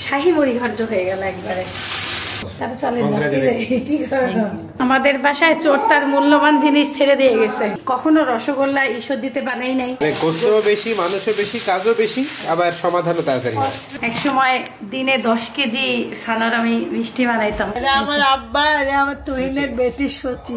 শাহী মুড়ি ঘন্ট হয়ে গেল একবারে। আমাদের বাসায় চোর তার মূল্যবান জিনিস ছেড়ে দিয়ে গেছে। কখনো রসগোল্লা ঈশ্বর দিতে বানাই নাই। কষ্টও বেশি, মানুষও বেশি, কাজও বেশি, আবার সমাধানও তাড়াতাড়ি হয়। এক সময় দিনে 10 কেজি ছানার আমি মিষ্টি বানাইতাম। আমার আব্বা, আমার তুহিনের বেটি সচি।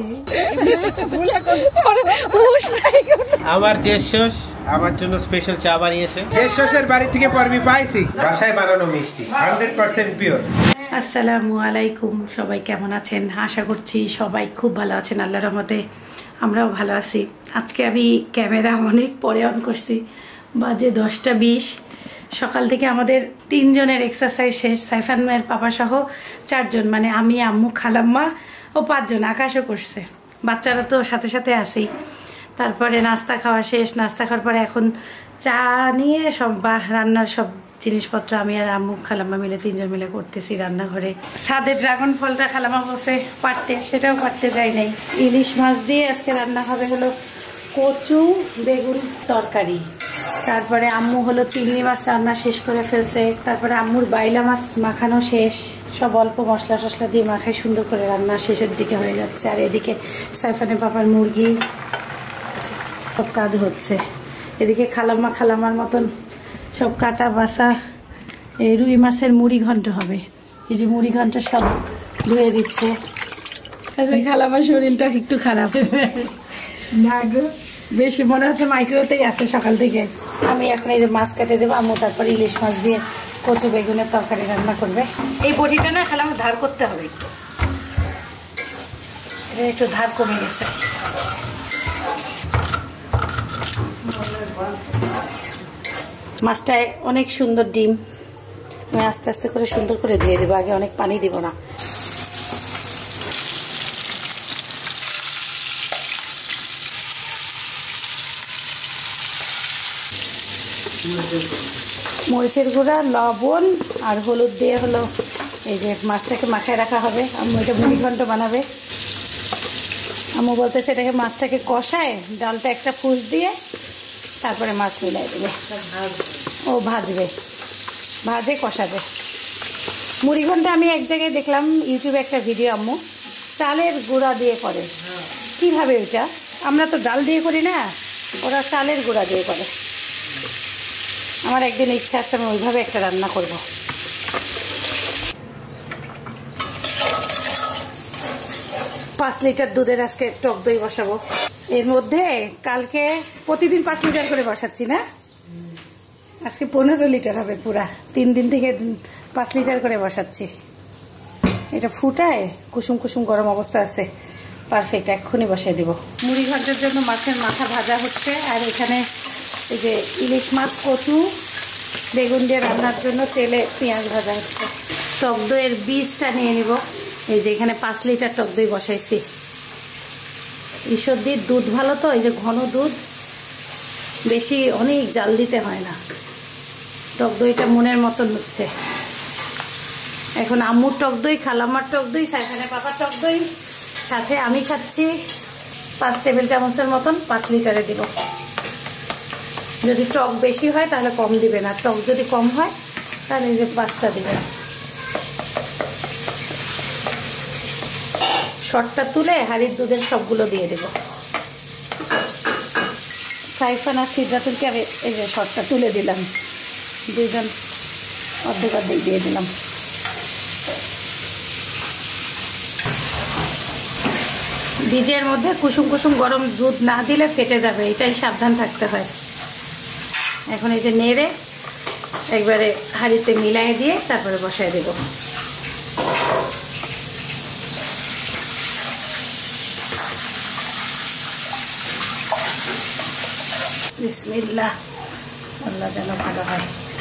আমার জেসস আমার জন্য স্পেশাল চা বানিয়েছে। জেসসের বাড়ি থেকে পরমি পাইছি বাসায় বানানো মিষ্টি 100% পিওর। আসসালামু আলাইকুম, সবাই কেমন আছেন? আশা করছি সবাই খুব ভালো আছেন আল্লাহর রহমতে। আমরাও ভালো আছি। আজকে আমি ক্যামেরা অনেক পরে অন করছি, বাজে 10টা 20। সকাল থেকে আমাদের 3 জনের এক্সারসাইজ শেষ। সাইফান মায়ের পাপা সহ 4 জন, মানে আমি, আম্মু, খালাম্মা ও 5 জন। আকাশও করছে, বাচ্চারা তো সাথে সাথে আসেই। তারপরে নাস্তা খাওয়া শেষ। নাস্তা খাওয়ার পরে এখন চা নিয়ে সব রান্নার সব জিনিসপত্র আমি আর আম্মু খালাম্মা মিলে 3 জন মিলে করতেছি রান্নাঘরে। ছাদে ড্রাগন ফলটা খালাম্মা বসে পারতে, সেটাও পারতে যাই নাই। ইলিশ মাছ দিয়ে আজকে রান্না হবে হলো কচু বেগুন তরকারি। তারপরে আম্মু হলো চিংড়ি মাছ রান্না শেষ করে ফেলছে। তারপরে আম্মুর বাইলা মাছ মাখানো শেষ, সব অল্প মশলা টশলা দিয়ে মাখায় সুন্দর করে রান্না শেষের দিকে হয়ে যাচ্ছে। আর এদিকে সাইফানের পাপার মুরগি সব কাজ হচ্ছে। এদিকে খালাম্মার মতন সব কাটা বাসা। এই রুই মাছের মুড়ি ঘন্ট হবে। এই যে মুড়ি ঘন্ট সব ধুয়ে দিচ্ছে। খালাম্মার শরীরটা একটু খারাপ, বেশি মনে হচ্ছে মাইক্রোতেই আছে সকাল থেকে। আমি এখন এই যে মাছ কেটে দেবো, আম্মু তারপর ইলিশ মাছ দিয়ে কচু বেগুনের তরকারি রান্না করবে। এই বটিটা না খালাম্মা ধার করতে হবে একটু, এটা একটু ধার কমে গেছে। মাছটায় অনেক সুন্দর ডিম। আমি আস্তে আস্তে করে সুন্দর করে ধুয়ে দেবো, আগে অনেক পানি দিব না। মরিচের গুঁড়া, লবণ আর হলুদ দিয়ে হলো এই যে মাছটাকে মাখায় রাখা হবে। আম্মু এটা মুড়ি ঘন্ট বানাবে। আম্মু বলতেছে এটাকে মাছটাকে কষায় ডালটা একটা ফুস দিয়ে তারপরে মাছ মিলাই দেবে। ও ভাজবে, ভাজে কষাবে। মুড়ি ঘন্টা আমি এক জায়গায় দেখলাম ইউটিউবে একটা ভিডিও, আম্মু চালের গুঁড়া দিয়ে করে। কিভাবে ওইটা? আমরা তো ডাল দিয়ে করি না, ওরা চালের গুঁড়া দিয়ে করে। আমার একদিন ইচ্ছা আছে আমি ওইভাবে একটা রান্না করব। পাঁচ লিটার দুধের আজকে টক দই বসাবো। এর মধ্যে কালকে প্রতিদিন 5 লিটার করে বসাচ্ছি না, আজকে 15 লিটার হবে পুরা। 3 দিন থেকে 5 লিটার করে বসাচ্ছি। এটা ফুটায় কুসুম কুসুম গরম অবস্থা আছে, পারফেক্ট। এক্ষুনি বসাই দেবো। মুড়ি ঘন্টের জন্য মাছের মাথা ভাজা হচ্ছে। আর এখানে এই যে ইলিশ মাছ কচু বেগুন দিয়ে রান্নার জন্য তেলে পেঁয়াজ ভাজা হচ্ছে। টক দইয়ের বীজটা নিয়ে নিব। এই যে এখানে 5 লিটার টক দই বসাইছি। ঈশ্বরদীর দুধ ভালো তো, এই যে ঘন দুধ, বেশি অনেক জাল দিতে হয় না। টক দইটা মনের মতন হচ্ছে। এখন আম্মুর টক দই, খালাম্মার টক দই, সাইফানের পাপার টক দই, সাথে আমি খাচ্ছি 5 টেবিল চামচের মতন। 5 লিটারে দিব। যদি টক বেশি হয় তাহলে কম দিবে না, টক যদি কম হয় তাহলে এই যে 5টা দিবে। শর্টটা তুলে হাড়ির দুধের সবগুলো দিয়ে দেব। সাইফান আর সিদ্ধাতুলকে আমি এই যে শর্টটা তুলে দিলাম, 2 জন অর্ধেক অর্ধেক দিয়ে দিলাম। বীজের মধ্যে কুসুম কুসুম গরম দুধ না দিলে ফেটে যাবে, এটাই সাবধান থাকতে হয়। এখন এই যে নেড়ে একবারে হাঁড়িতে মিলাই দিয়ে তারপরে বসায় দেব। বিসমিল্লাহ, আল্লাহ যেন ভালো হয়।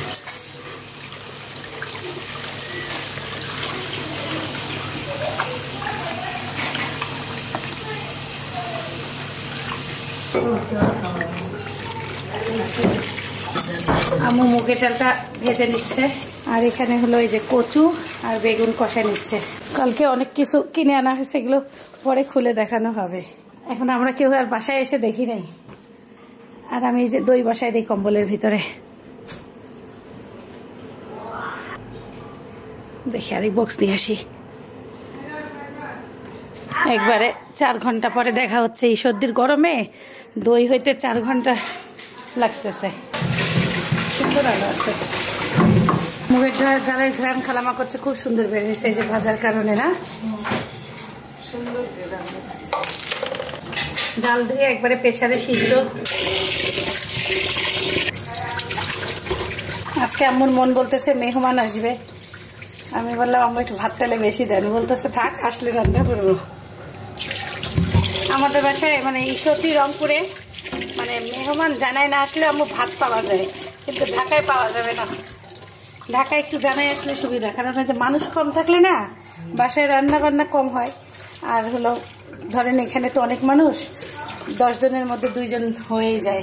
আম্মু মুগের ডালটা ভেজে নিচ্ছে। আর এখানে হলো এই যে কচু আর বেগুন কষা নিচ্ছে। কালকে অনেক কিছু কিনে আনা হয়েছে, এগুলো পরে খুলে দেখানো হবে। এখন আমরা কেউ আর বাসায় এসে দেখি নাই। আর আমি এই যে দই বসাই দিই কম্বলের ভিতরে। দেখি আরেক বক্স নিয়ে আসি। একবারে 4 ঘন্টা পরে দেখা হচ্ছে। এই সর্দির গরমে দই হইতে 4 ঘন্টা লাগতেছে। সুন্দর আলো আছে। মুগের ডালের ঘ্রাণ খালামা করছে, খুব সুন্দর বেরিয়েছে এই যে ভাজার কারণে না। সুন্দর ডাল দিয়ে একবারে প্রেসারে সিদ্ধ। আজকে আম্মুর মন বলতেছে মেহমান আসবে। আমি বললাম আম্মু একটু ভাত তেলে বেশি দেন, বলতেছে থাক আসলে রান্না করবো। আমাদের বাসায় মানে ঈশ্বরদী রংপুরে মানে মেহমান জানায় না আসলে আম্মু ভাত পাওয়া যায়, কিন্তু ঢাকায় পাওয়া যাবে না। ঢাকায় একটু জানাই আসলে সুবিধা, কারণ যে মানুষ কম থাকলে না বাসায় রান্না বান্না কম হয়। আর হলো ধরেন এখানে তো অনেক মানুষ, 10 জনের মধ্যে 2 জন হয়েই যায়।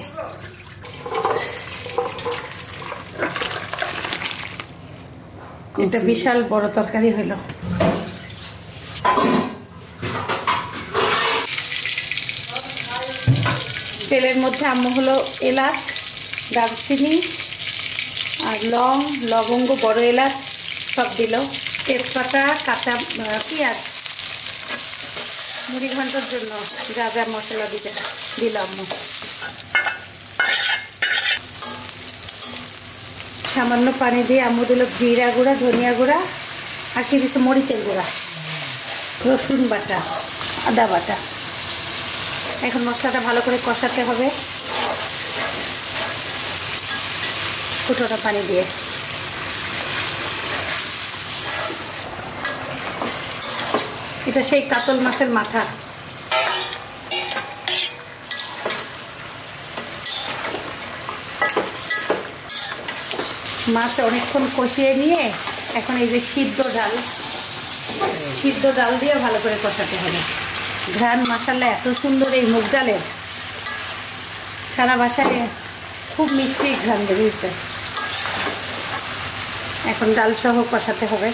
এটা বিশাল বড় তরকারি হইল। তেলের মধ্যে আম্মু হলো এলাচ, দারচিনি আর লং, লবঙ্গ, বড় এলাচ সব দিল, তেজপাতা, কাঁচা পেঁয়াজ, মুড়ি ঘন্টার জন্য যা যা মশলা দিতে দিল আম্মু। সামান্য পানি দিয়ে আম্মু দিল জিরা গুঁড়া, ধনিয়া গুঁড়া আর কি দিচ্ছে মরিচের গুঁড়া, রসুন বাটা, আদা বাটা। এখন মশলাটা ভালো করে কষাতে হবে ফুটোটা পানি দিয়ে। এটা সেই কাতল মাছের মাথা। মাছ অনেকক্ষণ কষিয়ে নিয়ে এখন এই যে সিদ্ধ ডাল দিয়ে ভালো করে কষাতে হবে। ঘ্রাণ মাশাআল্লাহ এত সুন্দর এই মুগ ডালের, সারা বাসায় খুব মিষ্টি ঘ্রাণ বেরিয়েছে। এখন ডাল সহ কষাতে হবে।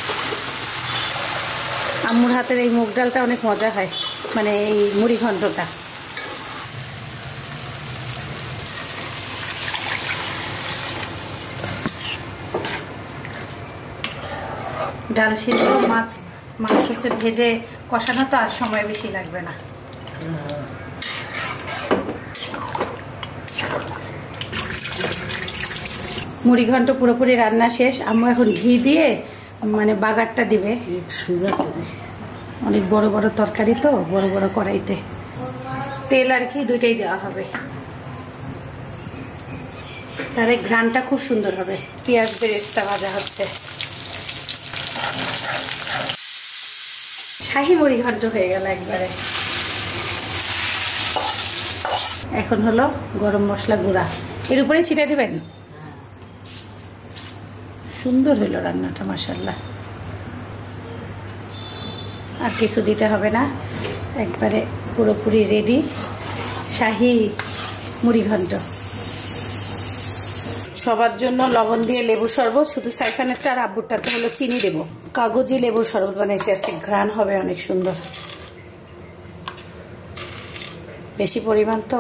আম্মুর হাতের এই মুগ ডালটা অনেক মজা হয়, মানে এই মুড়ি ঘন্টটা। ডাল সিদ্ধ, মাছ হচ্ছে ভেজে কষানো, তো আর সময় বেশি লাগবে না। মুড়ি ঘন্ট পুরোপুরি রান্না শেষ। আম্মু এখন ঘি দিয়ে মানে বাগারটা দিবে। অনেক বড় বড় তরকারি তো, বড় বড় কড়াইতে তেল আর ঘি দুইটাই দেওয়া হবে, তাহলে ঘ্রাণটা খুব সুন্দর হবে। পেঁয়াজ বেরেস্তা ভাজা হচ্ছে। শাহি মুড়ি ঘন্ট হয়ে গেল একবারে। এখন হলো গরম মশলা গুঁড়া, এর উপরে ছিটে দিবেন। সুন্দর হইল রান্নাটা মাশাআল্লাহ। আর কিছু দিতে হবে না, একবারে পুরোপুরি রেডি শাহি মুড়ি ঘন্ট। সবার জন্য লবণ দিয়ে লেবু শরবত, শুধু সাইফানেরটা আর আব্বুরটাতে হলো চিনি দেবো। কাগজি লেবুর শরবত বানাইছি আজকে, ঘ্রাণ হবে অনেক সুন্দর, বেশি পরিমাণ তো।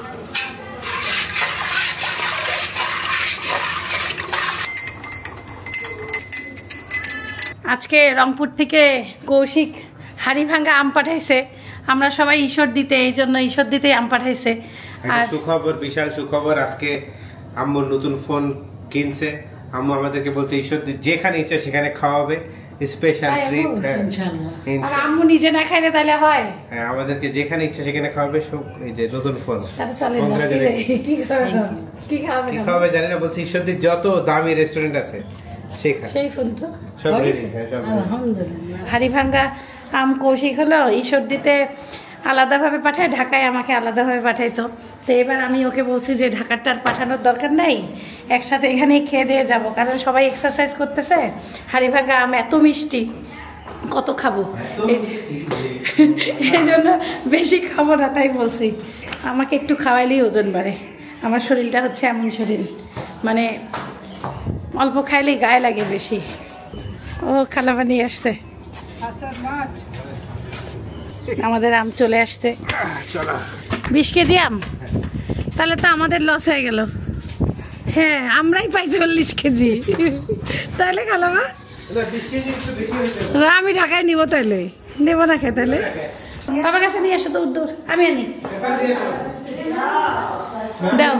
আজকে রংপুর থেকে কৌশিক হাড়ি ভাঙ্গা আম পাঠাইছে। আমরা সবাই ঈশ্বর দিতে, এই জন্য ঈশ্বর দিতে আম পাঠাইছে। আর সুখবর, বিশাল সুখবর, আজকে আম্মুর নতুন ফোন কিনছে। আম্মু আমাদেরকে বলছে ঈশ্বর যেখানে ইচ্ছা সেখানে খাওয়াবে, স্পেশাল ট্রিট। আর আম্মু নিজে না খাইলে তাহলে হয়? হ্যাঁ, আমাদেরকে যেখানে ইচ্ছা সেখানে খাওয়াবে। সব এই যে নতুন ফোন। তাহলে চলেন না, কি খাওয়াবে জানি না, বলছে ঈশ্বরদীর যত দামি রেস্টুরেন্ট আছে সেখানে সেই ফোন তো সব রেডি। হ্যাঁ, সব আলহামদুলিল্লাহ। হাড়ি ভাঙ্গা আম কৌশিক হলো ঈশ্বরদীতে আলাদাভাবে পাঠায়, ঢাকায় আমাকে আলাদাভাবে পাঠাইতো। তো এবার আমি ওকে বলছি যে ঢাকারটা আর পাঠানোর দরকার নাই, একসাথে এখানেই খেয়ে দিয়ে যাবো, কারণ সবাই এক্সারসাইজ করতেছে। হাড়ি ভাঙ্গা আম এত মিষ্টি, কত খাবো, এই জন্য বেশি খাবো না, তাই বলছি। আমাকে একটু খাওয়াইলেই ওজন বাড়ে। আমার শরীরটা হচ্ছে এমন শরীর, মানে অল্প খাইলেই গায়ে লাগে বেশি। ও খালামা নিয়ে আসছে, আমাদের আম চলে আসছে 20 কেজি আম। তাহলে তো আমাদের লস হয়ে গেল। হ্যাঁ, আমরাই পাই 40 কেজি। তাহলে খালামা আমি ঢাকায় নিব তাইলে, নেবো না খেয়ে তাইলে বাবার কাছে নিয়ে আসো, দূর দূর আমি আনি দাও।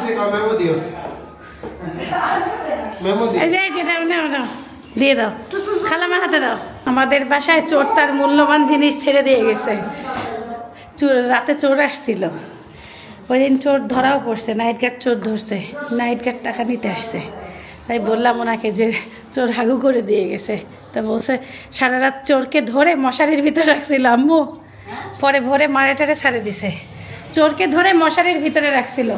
দিয়ে দাও, খালামার হাতে দাও। আমাদের বাসায় চোর তার মূল্যবান জিনিস ছেড়ে দিয়ে গেছে। রাতে চোর আসছিল, ওই দিন চোর ধরাও পড়ছে, নাইট গার্ড চোর ধরছে, নাইট গার্ড টাকা নিতে আসছে। তাই বললাম ওনাকে যে চোর হাগু করে দিয়ে গেছে। তা বলছে সারা রাত চোরকে ধরে মশারির ভিতরে রাখছিল আম্মু, পরে ভোরে মারে টারে ছাড়ে দিছে। চোরকে ধরে মশারির ভিতরে রাখছিল,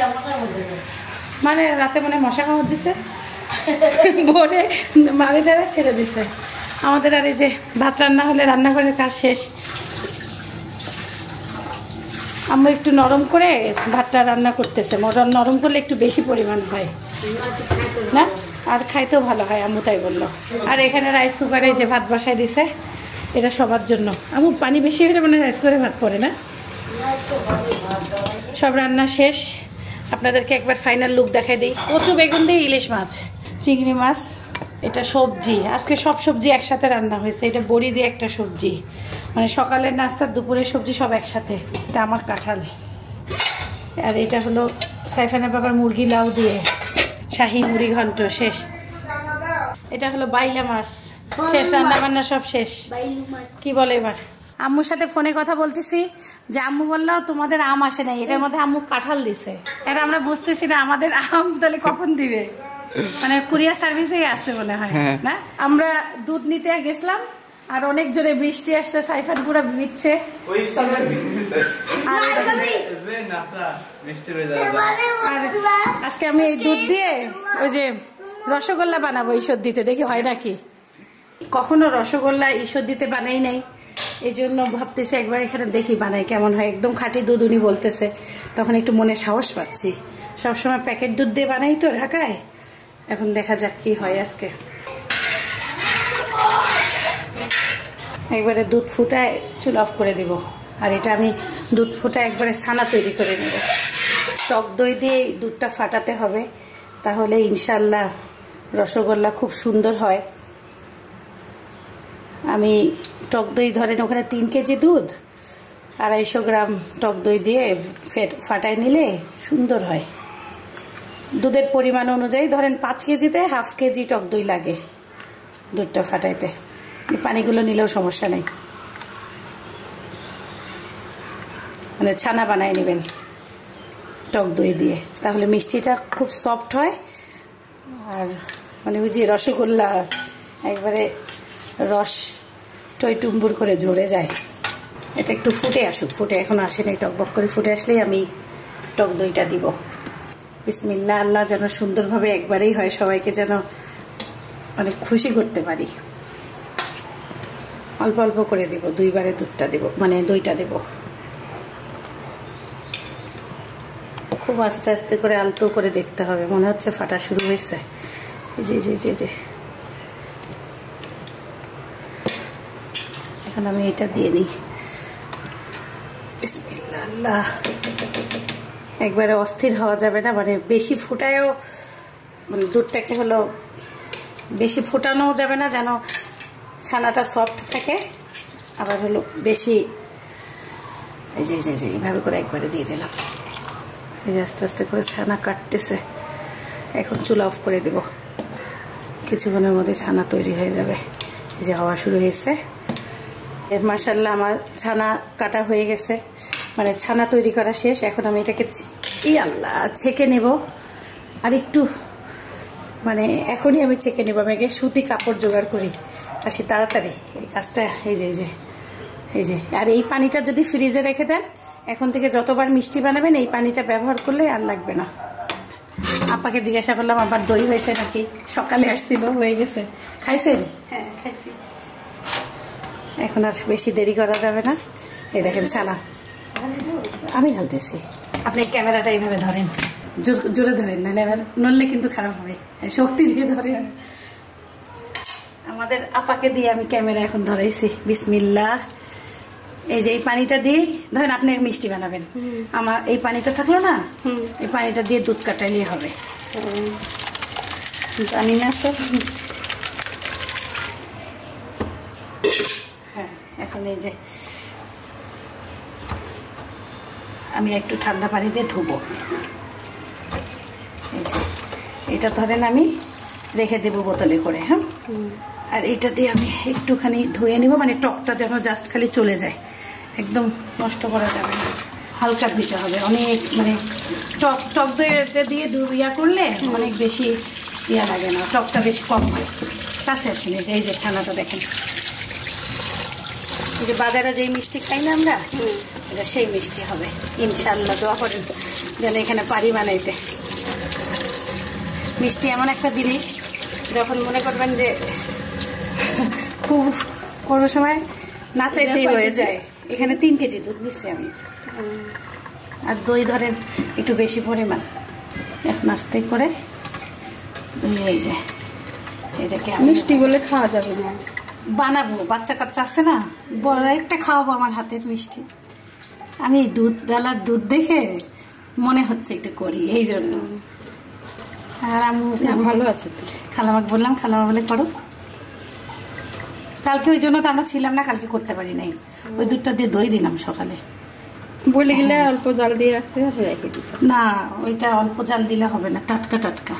মানে রাতে মানে মশা কামড় দিছে, ভোরে মারে টারে ছেড়ে দিছে। আমাদের আর এই যে ভাত রান্না হলে রান্নাঘরের কাজ শেষ। আমরা একটু নরম করে ভাতটা রান্না করতেছে, নরম করলে একটু বেশি পরিমাণ হয় না, আর খাইতেও ভালো হয় আম্মু তাই বললো। আর এখানে রাইস কুকারে যে ভাত বসাই দিছে, এটা সবার জন্য। আম্মু পানি বেশি হলে মানে রাইস কুকারে ভাত পড়ে না। সব রান্না শেষ, আপনাদেরকে একবার ফাইনাল লুক দেখাই দিই। কচু বেগুন দিয়ে ইলিশ মাছ, চিংড়ি মাছ, এটা সবজি। আজকে সব সবজি একসাথে রান্না হয়েছে। এটা বড়ি দিয়ে একটা সবজি, মানে সকালের নাস্তার দুপুরের সবজি সব একসাথে। এটা আমার কাঁঠাল। আর এটা হলো সাইফানের বাবার মুরগি লাউ দিয়ে শাহি মুড়ি ঘন্ট শেষ। এটা হলো বাইলা মাছ শেষ, রান্না বান্না সব শেষ। কি বলে এবার আম্মুর সাথে ফোনে কথা বলতেছি যে আম্মু বললো তোমাদের আম আসে নাই, এটার মধ্যে আম্মু কাঁঠাল দিছে। এটা আমরা বুঝতেছি না আমাদের আম তাহলে কখন দিবে, মানে কুরিয়ার সার্ভিসেই আছে মনে হয় না। আমরা দুধ নিতে গেছিলাম আর অনেক জোরে বৃষ্টি আসছে, সাইফান পুরো ভিজছে। আজকে আমি এই দুধ দিয়ে ওই যে রসগোল্লা বানাবো ঈশ্বর দিতে, দেখি হয় নাকি। কখনো রসগোল্লা ঈশ্বর দিতে বানাই নাই, এই জন্য ভাবতেছি একবার এখানে দেখি বানাই কেমন হয়। একদম খাঁটি দুধ উনি বলতেছে, তখন একটু মনে সাহস পাচ্ছি। সবসময় প্যাকেট দুধ দিয়ে বানাই তো ঢাকায়, এখন দেখা যাক কি হয় আজকে। একবারে দুধ ফুটায় চুল অফ করে দিব। আর এটা আমি দুধ ফুটায় একবারে ছানা তৈরি করে নেব। টক দই দিয়ে দুধটা ফাটাতে হবে, তাহলে ইনশাল্লাহ রসগোল্লা খুব সুন্দর হয়। আমি টক দই ধরেন ওখানে 3 কেজি দুধ, 250 গ্রাম টক দই দিয়ে ফাটায় নিলে সুন্দর হয়। দুধের পরিমাণ অনুযায়ী ধরেন 5 কেজিতে 1/2 কেজি টক দই লাগে দুধটা ফাটাইতে। পানিগুলো নিলেও সমস্যা নেই, মানে ছানা বানায় নেবেন টক দই দিয়ে, তাহলে মিষ্টিটা খুব সফট হয়। আর মানে ওই যে রসগোল্লা একবারে রস টইটুম্বুর করে ঝরে যায়। এটা একটু ফুটে আসুক, ফুটে এখন আসেনি, টকবক করে ফুটে আসলেই আমি টক দইটা দিব। বিসমিল্লাহ, আল্লাহ যেন সুন্দরভাবে একবারেই হয়, সবাইকে যেন মানে খুশি করতে পারি। অল্প অল্প করে দিব, 2 বারে দুধটা দেব, মানে দইটা দেব। খুব আস্তে আস্তে করে আলতো করে দেখতে হবে, মনে হচ্ছে ফাটা শুরু হয়েছে। জি জি জি জি, এখন আমি এটা দিয়ে দিই। বিসমিল্লাহ, আল্লাহ। একবারে অস্থির হওয়া যাবে না, মানে বেশি ফুটায়ও মানে দুধটাকে হলো বেশি ফোটানোও যাবে না, যেন ছানাটা সফট থাকে। আবার হলো বেশি এই যে যে এইভাবে করে একবারে দিয়ে দিলাম। এই যে আস্তে আস্তে করে ছানা কাটতেছে। এখন চুলা অফ করে দেব, কিছুক্ষণের মধ্যে ছানা তৈরি হয়ে যাবে। এই যে হওয়া শুরু হয়েছে। মাশাআল্লাহ আমার ছানা কাটা হয়ে গেছে, মানে ছানা তৈরি করা শেষ। এখন আমি এটাকে আল্লাহ ছেঁকে নেব। আর একটু মানে এখনই আমি ছেঁকে নেব। আমি আগে সুতি কাপড় জোগাড় করি, আসি তাড়াতাড়ি এই কাজটা। এই যে এই যে আর এই পানিটা যদি ফ্রিজে রেখে দেন, এখন থেকে যতবার মিষ্টি বানাবেন এই পানিটা ব্যবহার করলে আর লাগবে না। আপাকে জিজ্ঞাসা করলাম আবার দই হয়েছে নাকি, সকালে আসছিল, হয়ে গেছে। খাইছেন? হ্যাঁ খাইছি। এখন আর বেশি দেরি করা যাবে না। এই দেখেন ছানা আমি ঢালতেছি। আপনি ক্যামেরাটা এইভাবে ধরেন, জোরে ধরেন, নাহলে এবার নড়লে কিন্তু খারাপ হবে। শক্তি দিয়ে ধরেন। আমাদের আপাকে দিয়ে আমি ক্যামেরা এখন ধরাইছি। বিসমিল্লাহ। এই যে এই পানিটা দিয়ে ধরেন আপনি মিষ্টি বানাবেন, আমার এই পানিটা থাকলো না, এই পানিটা দিয়ে দুধ কাটাইলেই হবে। জানি না তো। হ্যাঁ এখন এই যে আমি একটু ঠান্ডা পানিতে ধুবো। এই যে এটা ধরেন আমি রেখে দেবো বোতলে করে। হ্যাঁ, আর এটা দিয়ে আমি একটুখানি ধুয়ে নিব, মানে টকটা যেন জাস্ট খালি চলে যায়, একদম নষ্ট করা যাবে না, হালকা দিতে হবে। অনেক মানে টক দইতে দিয়ে ইয়া করলে অনেক বেশি ইয়া লাগে না, টকটা বেশি কম হয়। কাছে আসেন, এই যে ছানাটা দেখেন, এই যে বাজারে যেই মিষ্টি খাই না আমরা, এটা সেই মিষ্টি হবে ইনশাল্লাহ। দোয়া করেন যেন এখানে পারি বানাইতে। মিষ্টি এমন একটা জিনিস, যখন মনে করবেন যে খুব কোনো সময় না চাইতেই হয়ে যায়। এখানে 3 কেজি দুধ নিচ্ছি আমি, আর দই ধরেন একটু বেশি পরিমাণ। এখন আস্তে করে এই যে এটাকে মিষ্টি বলে খাওয়া যাবে না, বানাবো, বাচ্চা কাচ্চা আছে না, বড় একটা খাওয়াবো আমার হাতের মিষ্টি। আমি দুধ জ্বালার দুধ দেখে মনে হচ্ছে একটু করি, এই জন্য। আর আমি ভালো আছে তো। খালামাকে বললাম, খালামা বলে করো। কালকে ওই জন্য তো আমরা ছিলাম না, কালকে করতে পারি নাই। ওই দুধটা দিয়ে দই দিলাম সকালে। বলে গেলে অল্প জাল দিয়ে রাখতে হবে, রেখে দিতে না, ওইটা অল্প জাল দিলে হবে না, টাটকা টাটকা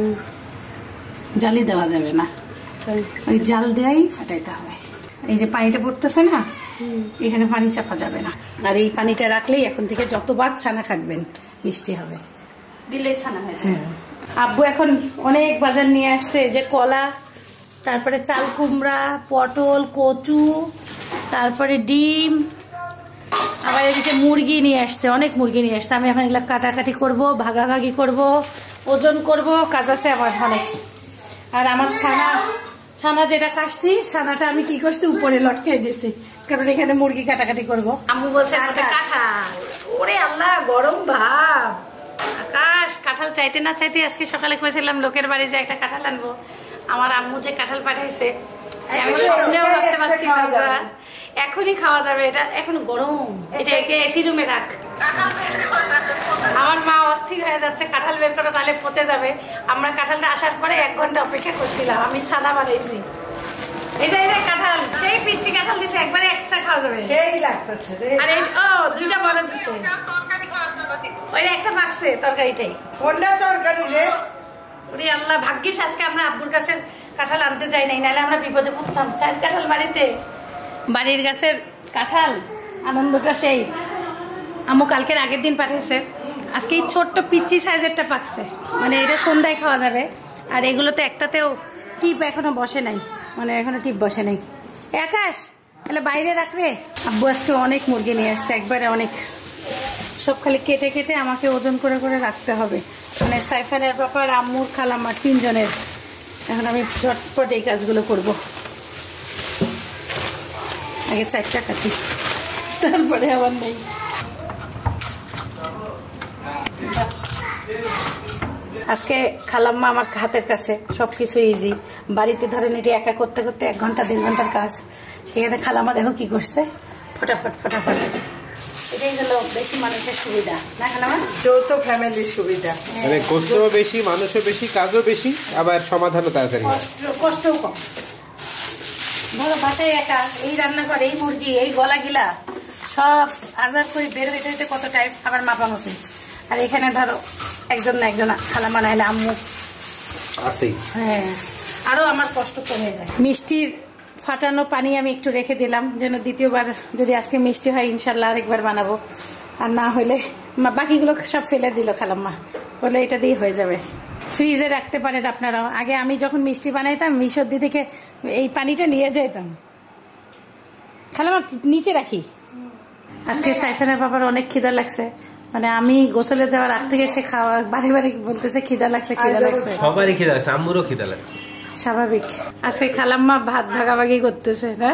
জালি দেওয়া যাবে না, ওই জাল দেওয়াই ফাটাইতে হবে। এই যে পানিটা পড়তেছে না, এখানে পানি চাপা যাবে না। আর এই পানিটা রাখলেই এখন থেকে যতবার ছানা কাটবেন মিষ্টি হবে, দিলেই ছানা হয়। হ্যাঁ, আব্বু এখন অনেক বাজার নিয়ে আসছে, যে কলা, তারপরে চাল কুমড়া, পটল, কচু, তারপরে ডিম, আবার এদিকে মুরগি নিয়ে আসছে, অনেক মুরগি নিয়ে আসছে। আমি এখন এগুলো কাটাকাটি করব, ভাগাভাগি করব, ওজন করব, কাজ আছে আমার অনেক। আর আমার ছানা যেটা কাটছি, ছানাটা আমি কি করছি, উপরে লটকে দিয়েছি, কারণ এখানে মুরগি কাটাকাটি করব। আম্মু বলছে কাঁঠাল, ওরে আল্লাহ গরম ভাব, আকাশ। কাঁঠাল চাইতে না চাইতে আজকে সকালে করেছিলাম লোকের বাড়ি যে একটা কাঁঠাল আনবো। আমার আম্মু যে কাঁঠাল পাঠাইছে, আমি স্বপ্নেও ভাবতে পারছি না এখনই খাওয়া যাবে। এটা এখন গরম, এটাকে এসি রুমে রাখ। আমার মা অস্থির হয়ে যাচ্ছে, কাঁঠাল বের করে তাহলে পচে যাবে। আমরা কাঁঠালটা আসার পরে 1 ঘন্টা অপেক্ষা করছিলাম, আমি ছানা বানাইছি। এই যে কাঁঠাল, সেই পিচ্ছি কাঁঠাল দিছে, একবারে একটা খাওয়া যাবে। আর এই দুইটা বড় দিছে, ওইটা একটা পাকছে তরকারিটাই। কোনটা তরকারি রে? ওরে আল্লাহ, ভাগ্যিস আজকে আমরা আব্বুর গাছের কাঁঠাল আনতে যাই নাই, নাহলে আমরা বিপদে পড়তাম। 4 কাঁঠাল বাড়িতে, বাড়ির গাছের কাঁঠাল, আনন্দটা সেই। আম্মু কালকের আগের দিন পাঠিয়েছে, আজকে এই ছোট্ট পিচ্ছি সাইজেরটা পাকছে, মানে এটা সন্ধ্যায় খাওয়া যাবে। আর এগুলোতে একটাতেও টিপ এখনো বসে নাই, মানে এখনো টিপ বসে নাই। আকাশ তাহলে বাইরে রাখবে। আব্বু আজকে অনেক মুরগি নিয়ে আসছে, একবারে অনেক, সব খালি কেটে কেটে আমাকে ওজন করে করে রাখতে হবে। মানে সাইফানের ব্যাপার, আম্মুর, খালাম্মার, 3 জনের। এখন আমি ঝটপট এই কাজগুলো করব। আগে 4টা কাটি, তারপরে আবার নেই। আজকে খালাম্মা আমার হাতের কাছে, সবকিছু ইজি। বাড়িতে ধরেন এটি একা করতে করতে 1 ঘন্টা 1.5 ঘন্টার কাজ, সেখানে খালাম্মা দেখো কি করছে, ফটাফট ফটাফট। এটাই হলো বেশি মানুষের সুবিধা, না খালাম্মা? যৌথ ফ্যামিলির সুবিধা, মানে কষ্টও বেশি, মানুষও বেশি, কাজও বেশি, আবার সমাধানও তাড়াতাড়ি, কষ্টও কম। ধরো বাসায় একা, এই রান্না করে, এই মুরগি, এই গলা গিলা সব আজার করে বের হইতে হইতে কত টাইম, আবার মাপামাপি। আর এখানে ধরো একজন না একজন খালাম্মা, নাহলে আম্মু আছেই। হ্যাঁ, আরো আমার কষ্ট কমে যায়। মিষ্টির ফাটানো পানি আমি একটু রেখে দিলাম, যেন দ্বিতীয়বার যদি আজকে মিষ্টি হয় ইনশাল্লাহ আরেকবার বানাবো। আর না হলে বাকিগুলো সব ফেলে দিল খালাম্মা, বলে এটা দিয়ে হয়ে যাবে। ফ্রিজে রাখতে পারেন আপনারাও। আগে আমি যখন মিষ্টি বানাইতাম, মিশরদি থেকে এই পানিটা নিয়ে যেতাম, খালাম্মা নিচে রাখি। আজকে সাইফানের বাবার অনেক খিদা লাগছে, মানে আমি গোসলে যাওয়ার আগ থেকে সে খাওয়া বাড়ি বাড়ি বলতেছে খিদা লাগছে, খিদা লাগছে। সবারই খিদা লাগছে, আম্মুরও খিদা লাগছে, স্বাভাবিক। আজকে খালাম্মা ভাত ভাগাভাগি করতেছে, না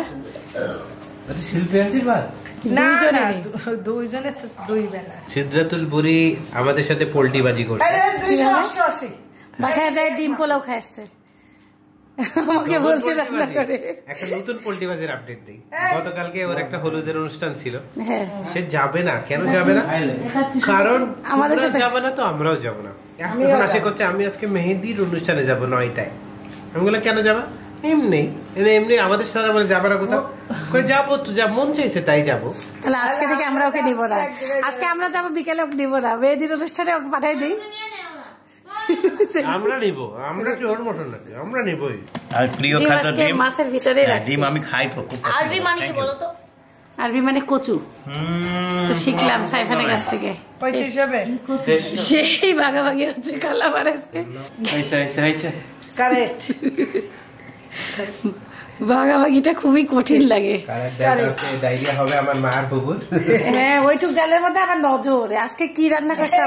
সিদ্রাতুল বুড়ি আমাদের সাথে পোল্ট্রি বাজি করছে, বাসায় যায় ডিম পোলাও খাই আসছে, আমাকে বলছে রান্না করে। একটা নতুন পোল্ট্রি বাজির আপডেট দিই। গতকালকে ওর একটা হলুদের অনুষ্ঠান ছিল, সে যাবে না। কেন যাবে না? কারণ আমাদের সাথে যাবে না, তো আমরাও যাবো না। এখন আসে করছে আমি আজকে মেহেদির অনুষ্ঠানে যাবো 9টায়। আমি বললাম কেন যাবা? এমনি এমনি আমাদের সাথে মানে যাবার কথা কই যাবো তো, যা মন চাইছে তাই যাবো। তাহলে আজকে থেকে আমরা ওকে নিব না, আজকে আমরা যাবো বিকেলে, ওকে নিব না, মেয়েদের অনুষ্ঠানে ওকে পাঠাই দিই। আমরা নিব, আমরা কি ওর মতন নাকি, আমরা নিবই। আর প্রিয় খাদ্য ডিম, মাছের ভিতরে ডিম আমি খাই তো খুব। আরবি মানে কি বলো তো? আরবি মানে কচু, তো শিখলাম সাইফানের কাছ থেকে। সেই ভাগাভাগি হচ্ছে কালামার আজকে। কারেক্ট, ভাগাভাগিটা খুবই কঠিন লাগে। ডায়রিয়া হবে আমার মার বুবুর। হ্যাঁ, ওইটুক ডালের মধ্যে আবার নজর। আজকে কি রান্না করতাম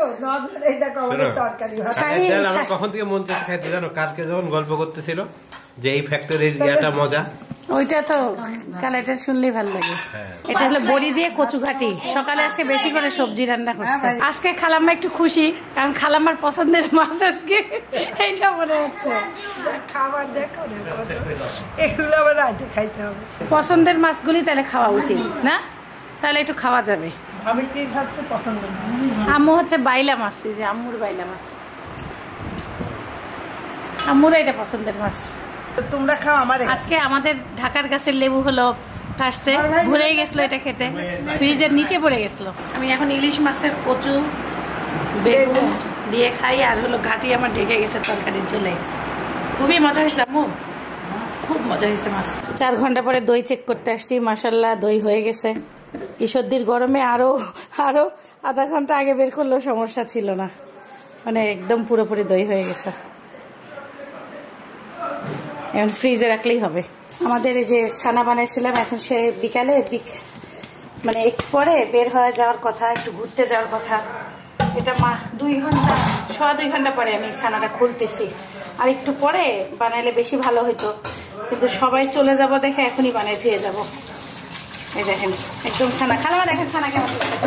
আমার কখন থেকে মন চাইছে খাইতে জানো, কালকে যখন গল্প করতেছিল যে এই ফ্যাক্টরির ইয়াটা মজা, ওইটা তো কালাইটা শুনলেই ভালো লাগে। এটা হলো বড়ি দিয়ে কচু ঘাটি। সকালে আজকে বেশি করে সবজি রান্না করছে। আজকে খালাম্মা একটু খুশি, কারণ খালাম্মার পছন্দের মাছ আজকে এইটা মনে হচ্ছে। খাবার দেখো এগুলো আবার রাতে খাইতে হবে। পছন্দের মাছগুলি তাহলে খাওয়া উচিত না, তাহলে একটু খাওয়া যাবে। আমি কি হচ্ছে পছন্দের আম্মু হচ্ছে বাইলা মাছ, এই যে আম্মুর বাইলা মাছ, আম্মুর এটা পছন্দের মাছ। তোমরা খাও আমার। আজকে আমাদের ঢাকার গাছের লেবু হলো কাটছে, ঘুরে গেছিল এটা খেতে, ফ্রিজের নিচে পড়ে গেছিল। আমি এখন ইলিশ মাছের কচু বেগুন দিয়ে খাই, আর হলো ঘাটি আমার ঢেকে গেছে তরকারির ঝোলে। খুবই মজা হয়েছে আম্মু, খুব মজা হয়েছে মাছ। 4 ঘন্টা পরে দই চেক করতে আসছি, মাশাল্লাহ দই হয়ে গেছে। এই সর্দির গরমে আরো আধা ঘন্টা আগে বের করলেও সমস্যা ছিল না, মানে একদম পুরোপুরি দই হয়ে গেছে। এখন ফ্রিজে রাখলেই হবে। আমাদের এই যে ছানা বানাইছিলাম, এখন সে বিকালে মানে একটু পরে বের হয়ে যাওয়ার কথা, একটু ঘুরতে যাওয়ার কথা। এটা 2 ঘন্টা 2.5 ঘন্টা পরে আমি ছানাটা খুলতেছি। আর একটু পরে বানাইলে বেশি ভালো হইতো, কিন্তু সবাই চলে যাব দেখে এখনই বানাই দিয়ে যাব। এই দেখেন একদম ছানা খালামা, দেখেন ছানা কেমন,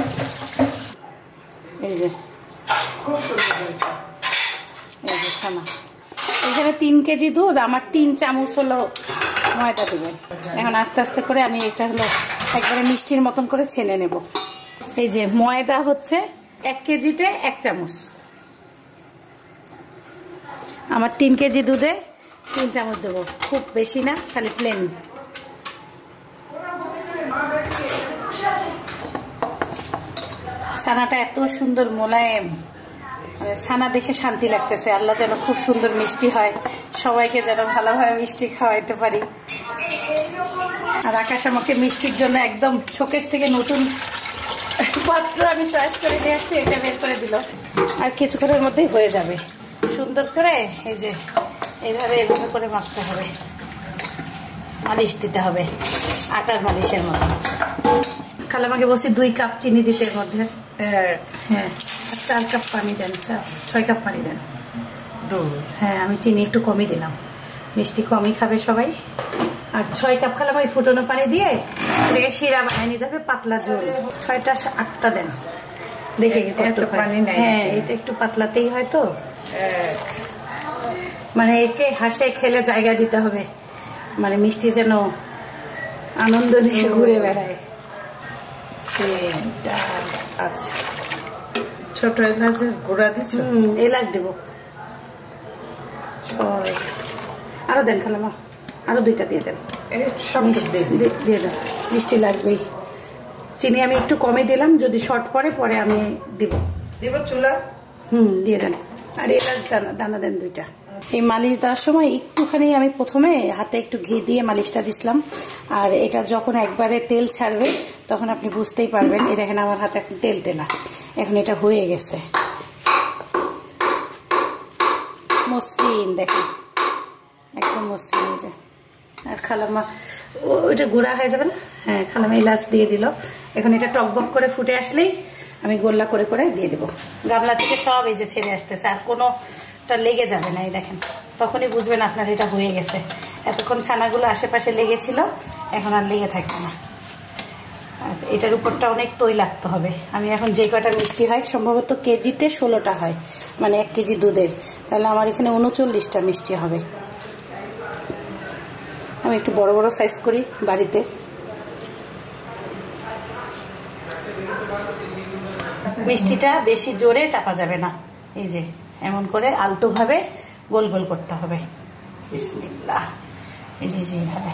এই যে খুব সুন্দর হয়েছে। এই যে ছানা, এখানে 3 কেজি দুধ, আমার 3 চামচ হলো ময়দা দেবেন। এখন আস্তে আস্তে করে আমি এটা হলো একবারে মিষ্টির মতন করে ছেনে নেব। এই যে ময়দা হচ্ছে 1 কেজিতে 1 চামচ, আমার 3 কেজি দুধে 3 চামচ দেবো, খুব বেশি না, খালি প্লেন। ছানাটা এত সুন্দর মোলায়েম, ছানা দেখে শান্তি লাগতেছে। আল্লাহ যেন খুব সুন্দর মিষ্টি হয়, সবাইকে যেন ভালোভাবে মিষ্টি খাওয়াইতে পারি। আর আকাশ আমাকে মিষ্টির জন্য একদম শোকেস থেকে নতুন পাত্র আমি চয়েস করে নিয়ে আসছি, এটা বের করে দিল। আর কিছুক্ষণের মধ্যেই হয়ে যাবে সুন্দর করে। এই যে এইভাবে এভাবে করে মাখতে হবে, মালিশ দিতে হবে আটার মালিশের মতো। খালামাকে বলছি 2 কাপ চিনি দিতে এর মধ্যে। হ্যাঁ, 4 কাপ পানি দেন, 6 কাপ পানি দেন। হ্যাঁ, আমি চিনি একটু কমই দিলাম, মিষ্টি কমই খাবে সবাই। আর 6 কাপ খালাম ওই ফুটানো পানি দিয়ে এটাকে শিরা বানিয়ে নিতে হবে, পাতলা ঝোল। 6টা 8টা দেন, দেখে পানি। হ্যাঁ, এটা একটু পাতলাতেই হয় তো, মানে একে হাসে খেলে জায়গা দিতে হবে, মানে মিষ্টি যেন আনন্দ নিয়ে ঘুরে বেড়ায়। আচ্ছা, ছোট এলাচের গুঁড়া দিচ্ছ? এলাচ দেবো 6। আরো দেন খালামা, আরো 2টা দিয়ে দেন, দিয়ে দেন, মিষ্টি লাগবেই। চিনি আমি একটু কমে দিলাম, যদি শর্ট পরে আমি দিব চুলা। দিয়ে দেন। আর এলাচ দানা দেন 2টা। এই মালিশ দেওয়ার সময় একটুখানি আমি প্রথমে হাতে একটু ঘি দিয়ে মালিশটা দিছিলাম, আর এটা যখন একবারে তেল ছাড়বে তখন আপনি বুঝতেই পারবেন। এই দেখেন আমার হাতে এখন তেল তেলা, এখন এটা হয়ে গেছে মসৃণ, দেখেন একদম মসৃণ হয়ে যায়। আর খালাম্মা ওইটা গুঁড়া হয়ে যাবে না? হ্যাঁ, খালাম্মা এলাচ দিয়ে দিল। এখন এটা টকবক করে ফুটে আসলেই আমি গোল্লা করে করে দিয়ে দেবো। গামলা থেকে সব এই যে ছেড়ে আসতেছে, আর কোনোটা লেগে যাবে না। এই দেখেন, তখনই বুঝবেন আপনার এটা হয়ে গেছে। এতক্ষণ ছানাগুলো আশেপাশে লেগেছিল, এখন আর লেগে থাকবে না। আর এটার উপরটা অনেক তৈলাক্ত হবে। আমি এখন যে কটা মিষ্টি হয়, সম্ভবত কেজিতে 16টা হয়, মানে 1 কেজি দুধের, তাহলে আমার এখানে 39টা মিষ্টি হবে। আমি একটু বড় বড় সাইজ করি বাড়িতে। মিষ্টিটা বেশি জোরে চাপা যাবে না, এই যে এমন করে আলতোভাবে গোল গোল করতে হবে। বিসমিল্লাহ। এই যে এইভাবে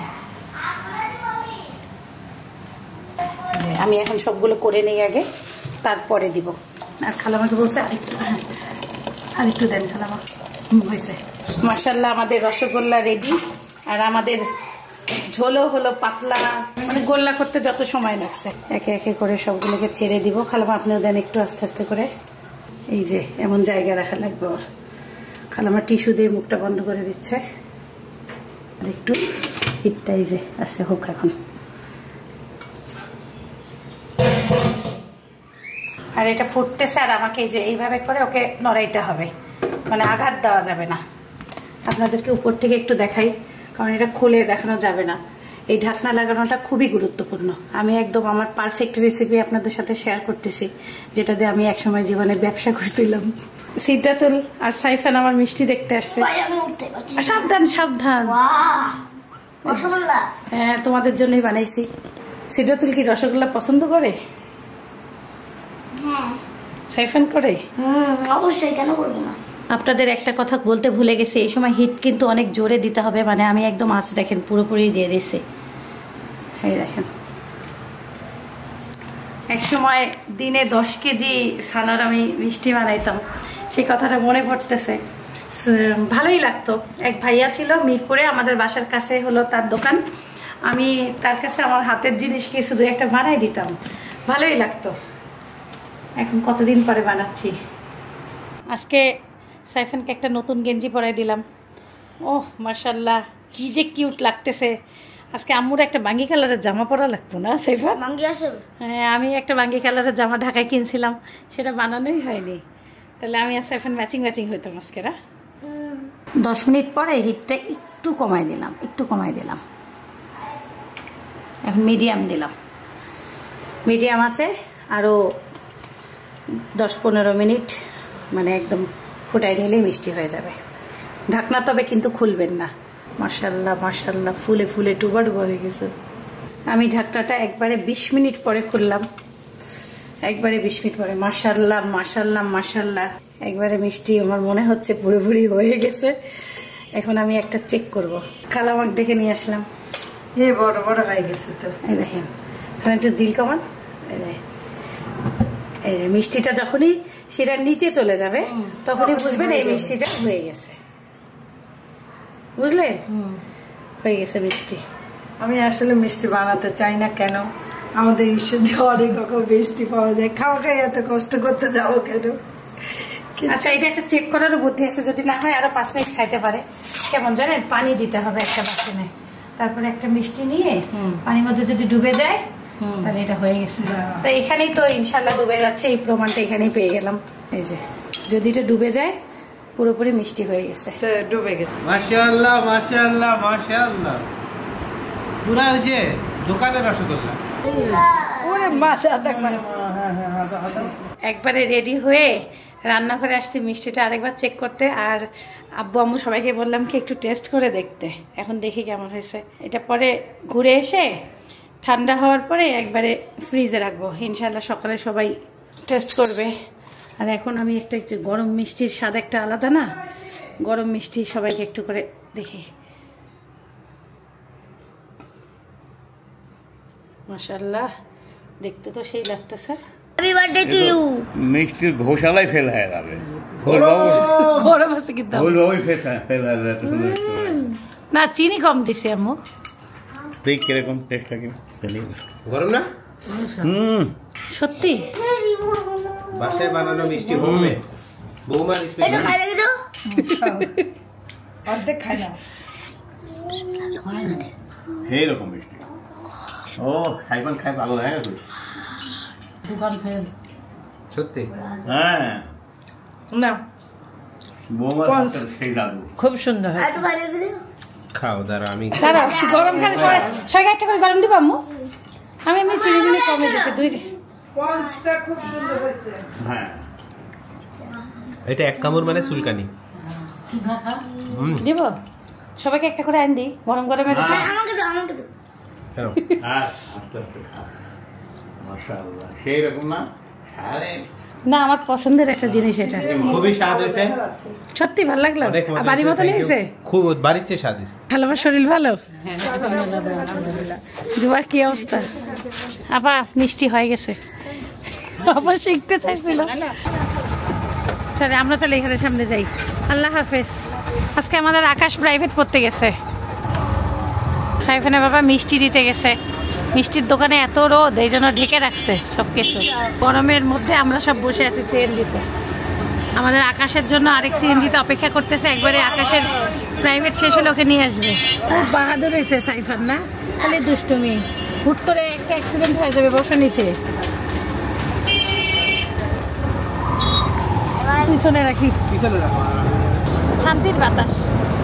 আমি এখন সবগুলো করে নেই আগে, তারপরে দিব। আর খালামাকে বলছে আরেকটু দেন খালামা। হয়েছে মাশাআল্লাহ, আমাদের রসগোল্লা রেডি। আর আমাদের ঝোলও হলো পাতলা, মানে গোল্লা করতে যত সময় লাগছে। একে একে করে সবগুলোকে ছেড়ে দিব। খালামা আপনিও দেন একটু আস্তে আস্তে করে। এই যে এমন জায়গা রাখা লাগবে ওর। খালামা টিস্যু দিয়ে মুখটা বন্ধ করে দিচ্ছে। আর একটু হিটটা এই যে আছে হোক এখন। আর এটা ফুটতেছে, আর আমাকে এই যে এইভাবে করে ওকে নড়াইতে হবে, মানে আঘাত দেওয়া যাবে না। আপনাদেরকে উপর থেকে একটু দেখাই, কারণ এটা খুলে দেখানো যাবে না। এই ঢাকনা লাগানোটা খুবই গুরুত্বপূর্ণ। আমি একদম আমার পারফেক্ট রেসিপি আপনাদের সাথে শেয়ার করতেছি, যেটা দিয়ে আমি একসময় জীবনে ব্যবসা করছিলাম। সিদ্ধাতুল আর সাইফান আমার মিষ্টি দেখতে আসছে। সাবধান সাবধান। হ্যাঁ, তোমাদের জন্যই বানাইছি। সিদ্ধাতুল কি রসগোল্লা পছন্দ করে? সাইফান করে? অবশ্যই, কেন করবো না। আপনাদের একটা কথা বলতে ভুলে গেছি, এই সময় হিট কিন্তু অনেক জোরে দিতে হবে। মানে আমি একদম আঁচ দেখেন পুরোপুরি দিয়ে দিছি। এই দেখেন, এক সময় দিনে 10 কেজি ছানার আমি মিষ্টি বানাইতাম, সেই কথাটা মনে পড়তেছে। ভালোই লাগতো। এক ভাইয়া ছিল মিরপুরে, আমাদের বাসার কাছে হলো তার দোকান। আমি তার কাছে আমার হাতের জিনিস কি শুধু একটা বানাই দিতাম, ভালোই লাগতো। এখন কতদিন পরে বানাচ্ছি। আজকে সাইফানকে একটা নতুন গেঞ্জি পরাই দিলাম। ওহ মাশাআল্লাহ, কি যে কিউট লাগতেছে। আজকে আম্মুর একটা বাঙ্গি কালারের জামা পরা লাগতো না সাইফান? বাঙ্গি আসে? হ্যাঁ, আমি একটা বাঙ্গি কালারের জামা ঢাকায় কিনছিলাম, সেটা বানানোই হয়নি। তাহলে আমি আর সাইফান ম্যাচিং ম্যাচিং হইতাম আজকে না। 10 মিনিট পরে হিটটা একটু কমাই দিলাম। এখন মিডিয়াম দিলাম। মিডিয়াম আছে, আরও 10-15 মিনিট মানে একদম ফুটাই নিলেই মিষ্টি হয়ে যাবে। ঢাকনা তবে কিন্তু খুলবেন না। মাশাআল্লাহ মাশাআল্লাহ, ফুলে ফুলে ডুবা ডুবা হয়ে গেছে। আমি ঢাকনাটা একবারে 20 মিনিট পরে খুললাম, একবারে 20 মিনিট পরে। মাশাআল্লাহ মাশাআল্লাহ মাশাআল্লাহ, একবারে মিষ্টি আমার মনে হচ্ছে পুরোপুরি হয়ে গেছে। এখন আমি একটা চেক করব। খালামাক ডেকে নিয়ে আসলাম। বড় বড় হয়ে গেছে তো। এই দেখেন, এখানে একটু জিল কামান। এই মিষ্টিটা যখনই সেটার নিচে চলে যাবে তখনই বুঝবেন এই মিষ্টিটা হয়ে গেছে। বুঝলেন? হয়ে গেছে মিষ্টি। আমি আসলে মিষ্টি বানাতে চাই না, কেন? আমাদের ঈশ্বরে অনেক রকম মিষ্টি পাওয়া যায়, খাওয়া খাই এত কষ্ট করতে যাবো কেন? আচ্ছা, এটা একটা চেক করারও বুদ্ধি আছে। যদি না হয় আরো 5 মিনিট খাইতে পারে। কেমন জানেন? পানি দিতে হবে একটা বাসনে, তারপরে একটা মিষ্টি নিয়ে পানির মধ্যে যদি ডুবে যায় তাহলে এটা হয়ে গেছে। তো এখানেই তো ইনশাল্লাহ ডুবে যাচ্ছে, এই প্রমাণটা এখানেই পেয়ে গেলাম। এই যে যদি এটা ডুবে যায় পুরোপুরি মিষ্টি হয়ে গেছে। ডুবে গেছে। মাশাআল্লাহ মাশাআল্লাহ মাশাআল্লাহ, পুরা ওই যে দোকানের রসগোল্লা। ওরে মাথা একবারে রেডি হয়ে রান্নাঘরে আসছি মিষ্টিটা আরেকবার চেক করতে। আর আব্বু আম্মু সবাইকে বললাম কি একটু টেস্ট করে দেখতে। এখন দেখি কেমন হয়েছে। এটা পরে ঘুরে এসে ঠান্ডা হওয়ার পরে একবারে ফ্রিজে রাখবো। ইনশাল্লাহ সকালে সবাই টেস্ট করবে। আর এখন আমি একটা গরম মিষ্টির স্বাদ একটা আলাদা না, গরম মিষ্টি সবাইকে একটু করে দেখি। মাশাআল্লাহ, দেখতে তো সেই লাগতেছে। Happy birthday to you. মিষ্টির ঘোষালাই ফেল হয়ে যাবে। গরম আছে কিন্তু না, চিনি কম দিছে আম্মু। দেখ কিরকম টেস্ট লাগে। গরম না? সত্যি বাসায় বানানো মিষ্টি হবে। বৌমা এটা খাই লাগি তো অর্ধেক খাই না। এইরকম মিষ্টি। ও খাইবান খাই ভালো হয়ে গেছে। দোকান ফেল সত্যি? হ্যাঁ না, বৌমার সেই দাদু খুব সুন্দর। এত খাই লাগি খাও, দাঁড়া আমি গরম খালে সবাই একটা করে গরম দিব আম্মু। আমি এমনি চিনি মিনি কমে দিছি। 2 পঞ্চটা খুব সুন্দর হয়েছে। হ্যাঁ, এটা 1 কামড় মানে চুলকানি। দিব সবাইকে একটা করে আন দিই গরম গরমের। আমাকে দাও, আমাকে দাও। হ্যাঁ আস্তে আস্তে খা। মাশাআল্লাহ, সেই রকম না? সারে না আমার পছন্দের একটা জিনিস এটা, খুবই স্বাদ হয়েছে, সত্যি ভালো লাগলো। আর বাড়ির মতো নিয়েছে, খুব বাড়ির চেয়ে স্বাদ হয়েছে। খালামার শরীর ভালো? জুয়ার কি অবস্থা? আপা মিষ্টি হয়ে গেছে, আবার শিখতে চাইছিল। আমরা তাহলে এখানে সামনে যাই। আল্লাহ হাফেজ। আজকে আমাদের আকাশ প্রাইভেট পড়তে গেছে, সাইফানের বাবা মিষ্টি দিতে গেছে। মিষ্টির দোকানে এত রোদ, এই জন্য ঢেকে রাখছে সবকিছু। গরমের মধ্যে আমরা সব বসে আছি সিএনজিতে, আমাদের আকাশের জন্য আরেক সিএনজিতে অপেক্ষা করতেছে। একবারে আকাশের প্রাইভেট শেষ হলে ওকে নিয়ে আসবে। খুব বাহাদুর হয়েছে সাইফান, না খালি দুষ্টুমি। হুট করে একটা অ্যাক্সিডেন্ট হয়ে যাবে, বসো নিচে। পিছনে রাখি, শান্তির বাতাস।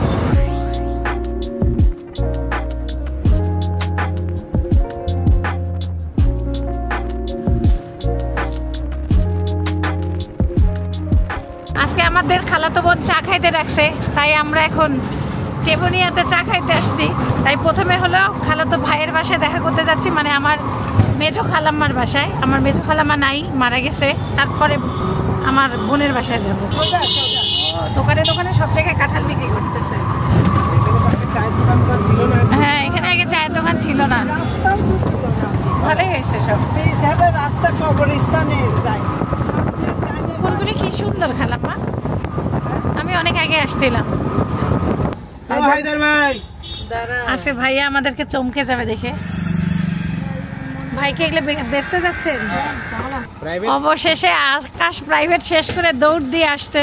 আজকে আমাদের খালাতো বোন চা খাইতে রাখছে, তাই আমরা এখন টেবুনিয়াতে চা খাইতে আসছি। তাই প্রথমে হলো খালাতো ভাইয়ের বাসায় দেখা করতে যাচ্ছি, মানে আমার মেজো খালাম্মার বাসায়। আমার মেজো খালাম্মা নাই, মারা গেছে। তারপরে আমার বোনের বাসায় যাবো। দোকানে দোকানে সব জায়গায় কাঁঠাল বিক্রি করতেছে। হ্যাঁ, এখানে আগে চায়ের দোকান ছিল না, ভালোই হয়েছে সব। রাস্তা কবরস্থানে যায়, ফুলগুলি কি সুন্দর খালাম্মা, আমি অনেক আগে আসছিলাম। আজকে ভাইয়া আমাদেরকে চমকে যাবে দেখে। ভাইকে এগুলো বেচতে যাচ্ছেন? অবশেষে আকাশ প্রাইভেট শেষ করে দৌড় দিয়ে আসতে।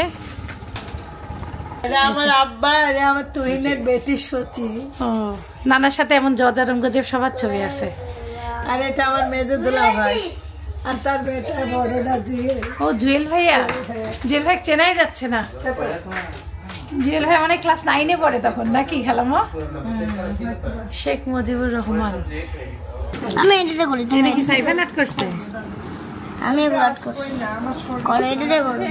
আমার আব্বা, আমার তুহিনের বেটি সচি। ও, নানার সাথে এমন জজারম গজেব সবার ছবি আছে। আর এটা আমার মেজো দুলা ভাই, আর তার বেটা বড়টা জুয়েল। ও জুয়েল ভাইয়া, জুয়েল ভাই চেনাই যাচ্ছে না। জুয়েল ভাই অনেক ক্লাস 9-এ পড়ে তখন, নাকি খালাম্মা? শেখ মুজিবুর রহমান। আমি এটাতে করি, এটা কি সাইফান আর্ট করছে? আমি এগুলো আর্ট করছি, করে এটাতে করি।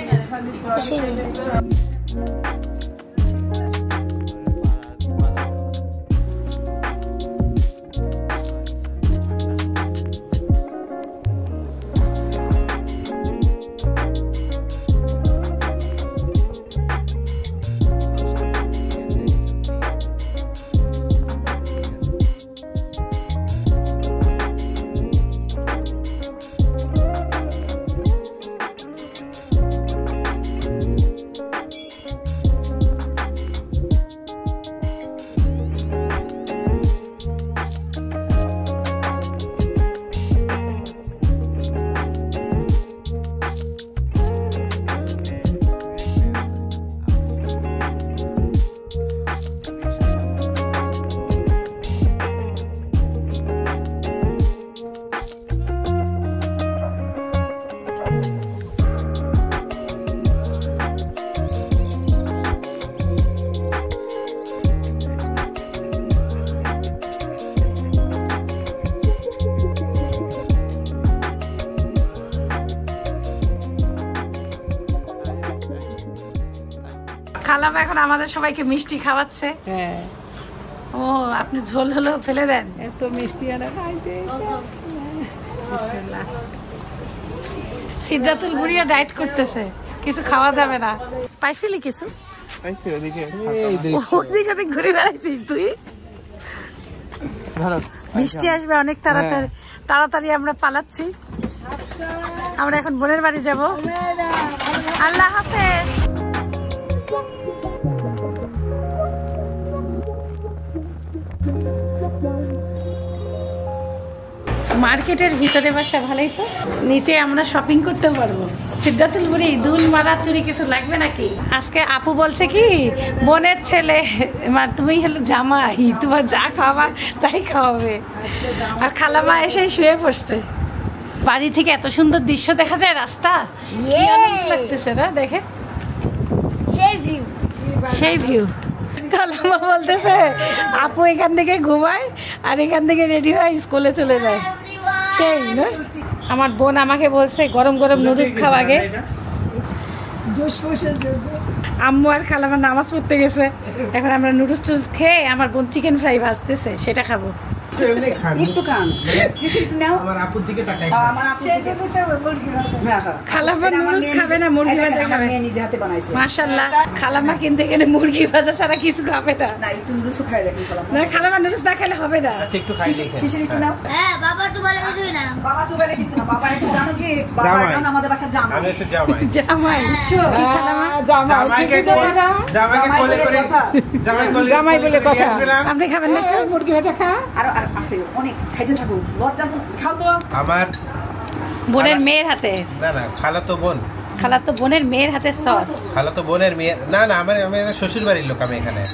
খালাম এখন আমাদের সবাইকে মিষ্টি খাওয়াচ্ছে। হ্যাঁ, ও আপনি ঝোল হলো ফেলে দেন, এত মিষ্টি আর খাইতে। বিসমিল্লাহ। সিদ্ধাতুল বুড়িয়া ডায়েট করতেছে, কিছু খাওয়া যাবে না। পাইছিলি কিছু? ওদিকে ঘুরে বেড়াইছিস তুই? বৃষ্টি আসবে অনেক তাড়াতাড়ি, তাড়াতাড়ি আমরা পালাচ্ছি। আমরা এখন বোনের বাড়ি যাব। আল্লাহ হাফেজ। মার্কেটের ভিতরে বাসা ভালোই তো, নিচে আমরা শপিং করতে পারবো। সিদ্ধাতুল বুড়ি দুল মারা চুরি কিছু লাগবে নাকি? আজকে আপু বলছে কি বোনের ছেলে, তুমি হলো জামাই, তোমার যা খাওয়া তাই খাওয়াবে। আর খালামা এসে শুয়ে পড়ছে। বাড়ি থেকে এত সুন্দর দৃশ্য দেখা যায়, রাস্তা লাগতেছে না দেখে, সেই ভিউ। খালামা বলতেছে আপু এখান থেকে ঘুমায় আর এখান থেকে রেডি হয় স্কুলে চলে যায়। সেই না, আমার বোন আমাকে বলছে গরম গরম নুডলস খাওয়া আগে। আম্মু আর খালামা নামাজ পড়তে গেছে, এখন আমরা নুডলস টুডলস খেয়ে আমার বোন চিকেন ফ্রাই ভাজতেছে, সেটা খাবো। একটু এমনি খান একটু খান শিশিরটা নাও আমার আপুর দিকে তাকাই আমার আপু যেতে মুরগি ভাজা খালাম্মা নুডলস খাবে না, মুরগি ভাজা খাবে। আমি নিজে হাতে বানাইছি মাশাআল্লাহ, খালাম্মা কিন্তু এখানে মুরগি ভাজা ছাড়া কিছু খাবে না। না একটু নুডলস খাই দেখুন খালাম্মা। না, খালাম্মা নুডলস না খেলে হবে না। আচ্ছা একটু খাই দেখেন শিশির একটু নাও। হ্যাঁ বাবা তো বলে কিছুই না। বাবা তো বলে কিছু না, বাবা একটু জানো কি বাবা জামাই। এখন আমাদের বাসার জামাই। আমি হচ্ছে জামাই জামাই কি খালাম্মা? জামাইকে কোলে করে জামাই বলে কথা। আপনি খাবেন না একটু? মুরগি ভাজা খা। আর আছে অনেক খাইতে থাকো, লজ্জা খাও তো। আমার বোনের মেয়ের হাতে, না না খালাতো বোন, খালাতো বোনের মেয়ের হাতে সস। খালাতো বোনের মেয়ে, না না আমি শ্বশুর বাড়ির লোক, আমি এখানে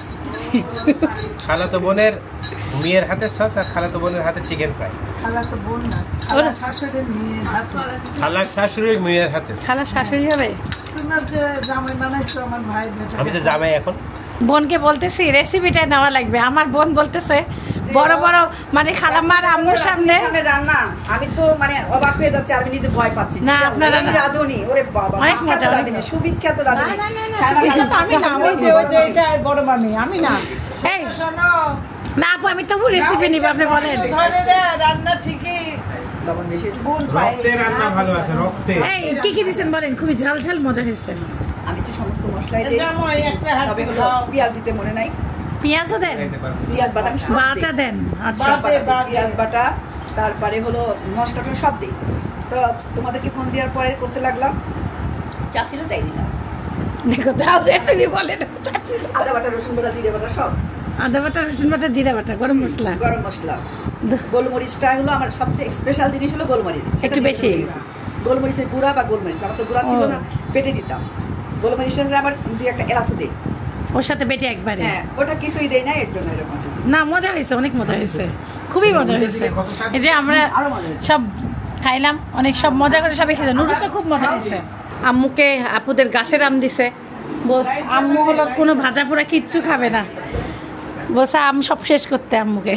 খালাতো বোনের মেয়ের হাতে সস আর খালাতো বোনের হাতে চিকেন ফ্রাই। খালাতো বোন না, খালা শাশুড়ির মেয়ের হাতে। খালার শাশুড়ির মেয়ের হাতে। খালা শাশুড়ি হবে? তোমার যে জামাই বানাইছো আমার ভাই বেটা। আমি তো জামাই এখন। বোনকে বলতেছি রেসিপিটা নেওয়া লাগবে। আমার বোন বলতেছে বড় বড় মানে খালাম্মার আম্মুর সামনে রান্না, আমি তো মানে অবাক হয়ে যাচ্ছি, আমি নিজে ভয় পাচ্ছি। না, আপনারা না। রাঁধুনি, ওরে বাবা অনেক মজা রাঁধুনি, সুবিখ্যাত রাঁধুনি। আমি না, ওই যে এটা বড় মামি, আমি না। এই শোনো না আপু, আমি তবু রেসিপি নিব, আপনি বলেন। রান্না ঠিকই লবণ বেশি গুণ পাই। রক্তে রান্না ভালো আছে, রক্তে। এই কি কি দিয়েছেন বলেন, খুবই ঝাল ঝাল মজা হয়েছে। আমি যে সমস্ত মশলাই দিই, তবে হলো পেঁয়াজ দিতে মনে নাই। পেঁয়াজও দেন? পেঁয়াজ বাটা আমি সব বাটা দিই। দেন? আচ্ছা পেঁয়াজ বাটা, তারপরে হলো মশলাটা সব দিই। তো তোমাদেরকে ফোন দেওয়ার পরে করতে লাগলাম, চা ছিল তাই দিলাম। দেখো তাও রেসিপি বলেন। আদা বাটা, রসুন বাটা, জিরে বাটা সব, আদা বাটা, রসুন বাটা, জিরা বাটা, গরম মশলা, গরম মশলা, গোলমরিচটা হলো আমার সবচেয়ে স্পেশাল জিনিস, হলো গোলমরিচ। একটু বেশি। গোলমরিচের গুঁড়া বা গোলমরিচ, আমার তো গুঁড়া ছিল না, বেটে দিতাম। গোলমরিচের সাথে আবার দুই একটা এলাচও দিই। ওর সাথে বেটে একবারে? হ্যাঁ, ওটা কিছুই দেই না, এর জন্য এরকম হয়েছে। না মজা হয়েছে, অনেক মজা হয়েছে, খুবই মজা হয়েছে। এই যে আমরা আরো মজা সব খাইলাম, অনেক সব মজা করে সবাই খেলাম। নুডলসটা খুব মজা হয়েছে। আম্মুকে আপুদের গাছের আম দিছে। আম্মু হলো কোনো ভাজা পোড়া কিচ্ছু খাবে না, বলছে আম সব শেষ করতে আম্মুকে।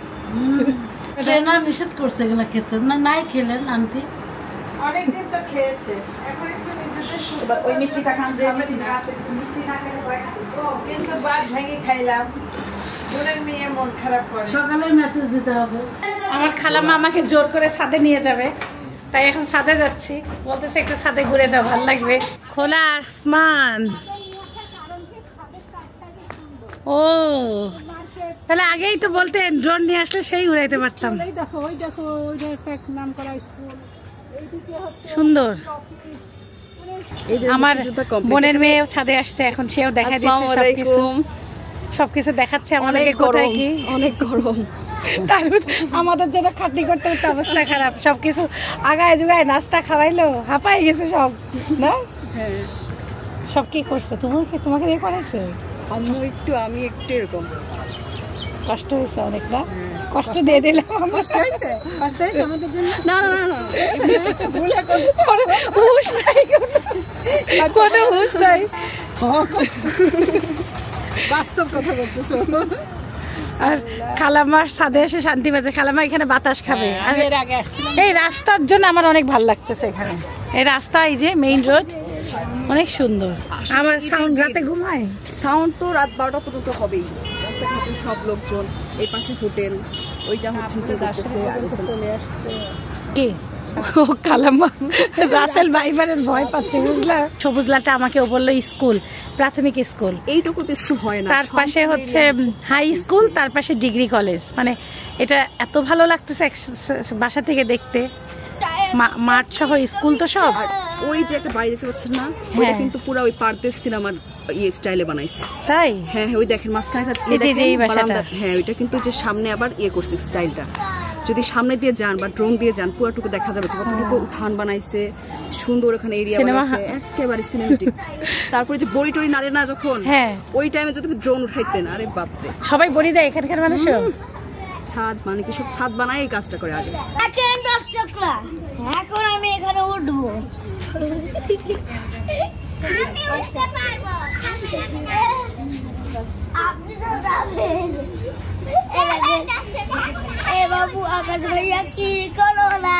না নিষেধ করছে এগুলো খেতে, না নাই খেলেন আন্টি? অনেকদিন তো খেয়েছে, এখন একটু নিজেদের সুস্থ। ওই মিষ্টিটা খান, যে মিষ্টিটা আছে, মিষ্টি না খেলে ভয় খাবে। কিন্তু বাদ ভেঙে খাইলাম, বোনের মেয়ে মন খারাপ করে। সকালে মেসেজ দিতে হবে। আমার খালাম্মা আমাকে জোর করে ছাদে নিয়ে যাবে, তাই এখন ছাদে যাচ্ছি। বলতেছে একটু ছাদে ঘুরে যাও, ভালো লাগবে, খোলা আসমান। ও তাহলে আগেই তো বলতেন, ড্রোন নিয়ে আসলে সেই উড়াইতে পারতাম। দেখো ওই দেখো, ওইটা একটা নাম করা স্কুল। সুন্দর। আমার বোনের মেয়ে ছাদে আসছে, এখন সেও দেখা দিচ্ছে সবকিছু দেখাচ্ছে আমাদেরকে কোথায় কি। অনেক গরম, তার আমাদের জন্য খাটনি করতে করতে অবস্থা খারাপ। সবকিছু আগায় জুগায় নাস্তা খাওয়াইলো, হাঁপাই গেছে সব না। সব কি করছে? তোমাকে দিয়ে করাইছে? আমি একটু এরকম কষ্ট হয়েছে অনেক না? কষ্ট দিয়ে দিলাম। কষ্ট হয়েছে আমাদের জন্য। না না না, হুশ নাই, কোনো হুশ নাই, বাস্তব কথা বলতেছো। আর খালাম্মার ছাদে এসে শান্তি পাচ্ছে। খালাম্মা এখানে বাতাস খাবে। আর এর আগে আসছিলাম, এই রাস্তার জন্য আমার অনেক ভালো লাগতেছে এখানে। এই রাস্তা, এই যে মেইন রোড, অনেক সুন্দর। আমার সাউন্ড রাতে ঘুমায়, সাউন্ড তো রাত 12টা পর্যন্ত হবেই। রাস্তাঘাটে সব লোকজন, এই পাশে হোটেল, ওইটা হচ্ছে চলে আসছে। কি ও খালাম্মা রাসেল ভাইবারের ভয় পাচ্ছে, বুঝলা? সবুজলাটা আমাকে ও বললো স্কুল, প্রাথমিক স্কুল, এইটুকু কিছু হয় না। তার পাশে হচ্ছে হাই স্কুল, তার পাশে ডিগ্রি কলেজ। মানে এটা এত ভালো লাগতেছে বাসা থেকে দেখতে, মাঠ সহ স্কুল তো সব। ওই যে একটা বাড়ি দেখতে পাচ্ছেন না, ওইটা কিন্তু পুরো ওই পারদেশ সিনেমার স্টাইলে বানাইছে। তাই? হ্যাঁ ওই দেখেন মাঝখানে, হ্যাঁ ওইটা কিন্তু যে সামনে আবার করছে স্টাইলটা। যদি সামনে দিয়ে যান বা ড্রোন দিয়ে যান, পুরোটুকু দেখা যাবে কতটুকু উঠান বানাইছে, সুন্দর ওখানে এরিয়া বানাইছে, একেবারে সিনেমেটিক। তারপরে যে বড়ি টড়ি নাড়ে না যখন, হ্যাঁ ওই টাইমে যদি ড্রোন উঠাইতেন, আরে বাপরে। সবাই বড়ি দেয় এখানকার মানুষও, ছাদ মানে কি সব ছাদ বানায় এই কাজটা করে আগে। এখন আমি এখানে উঠবো, আপনি তো যাবেন। এ বাবু, আকাশ ভাইয়া কি করো না,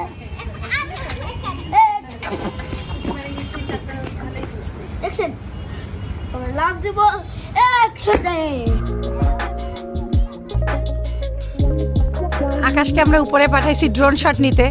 দেখছেন লাভ দিব একসাথে। আকাশকে আমরা উপরে পাঠাইছি ড্রোন শট নিতে।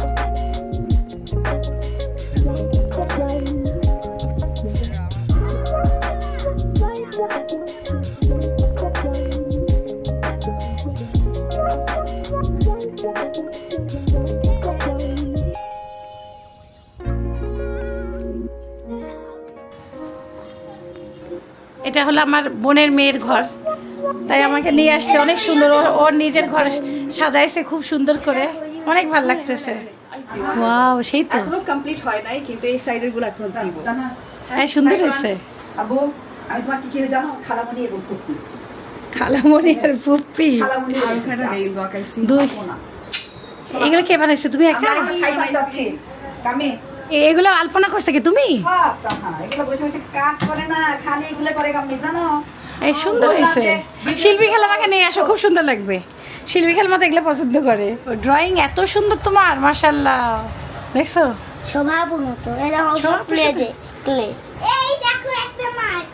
এটা হলো আমার বোনের মেয়ের ঘর, তাই আমাকে নিয়ে আসছে। অনেক সুন্দর, ওর নিজের ঘর সাজাইছে খুব সুন্দর করে, অনেক ভালো লাগতেছে। ওয়াও, সেই তো এখনো কমপ্লিট হয় নাই, কিন্তু এই সাইডের গুলো এখনো দিব। হ্যাঁ, সুন্দর হয়েছে। আবু, আমি তোমার কি কি জানো? খালামণি এবং ফুপ্পি। খালামণি আর ফুপ্পি, খালামণি আর এখানে রেইনবো আঁকাইছি। দুই এগুলো কে বানাইছে? তুমি একা? কামি এগুলো আলপনা করছে কি তুমি? এগুলো বসে বসে কাজ করে না, খালি এগুলো করে কামি, জানো? এই সুন্দর হয়েছে। শিল্পী খালামাকে নিয়ে আসো, খুব সুন্দর লাগবে। শিল্পী খালামা তো এগুলো পছন্দ করে। ড্রয়িং এত সুন্দর তোমার, মাশাআল্লাহ। দেখছো স্বভাবের মতো এরকম প্লে দে প্লে। এই দেখো একটা মাছ।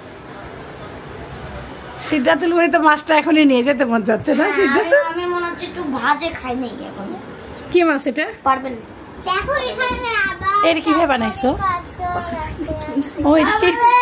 সিদ্ধাতুল বলি তো মাছটা এখনই নিয়ে যেতে মন যাচ্ছে না? সিদ্ধাতুল, আমি মনে হচ্ছে একটু ভাজে খাই নাই এখন। কি মাছ এটা? পারবেন না। দেখো এখানে আবার এটা কিভাবে বানাইছো? ও এটা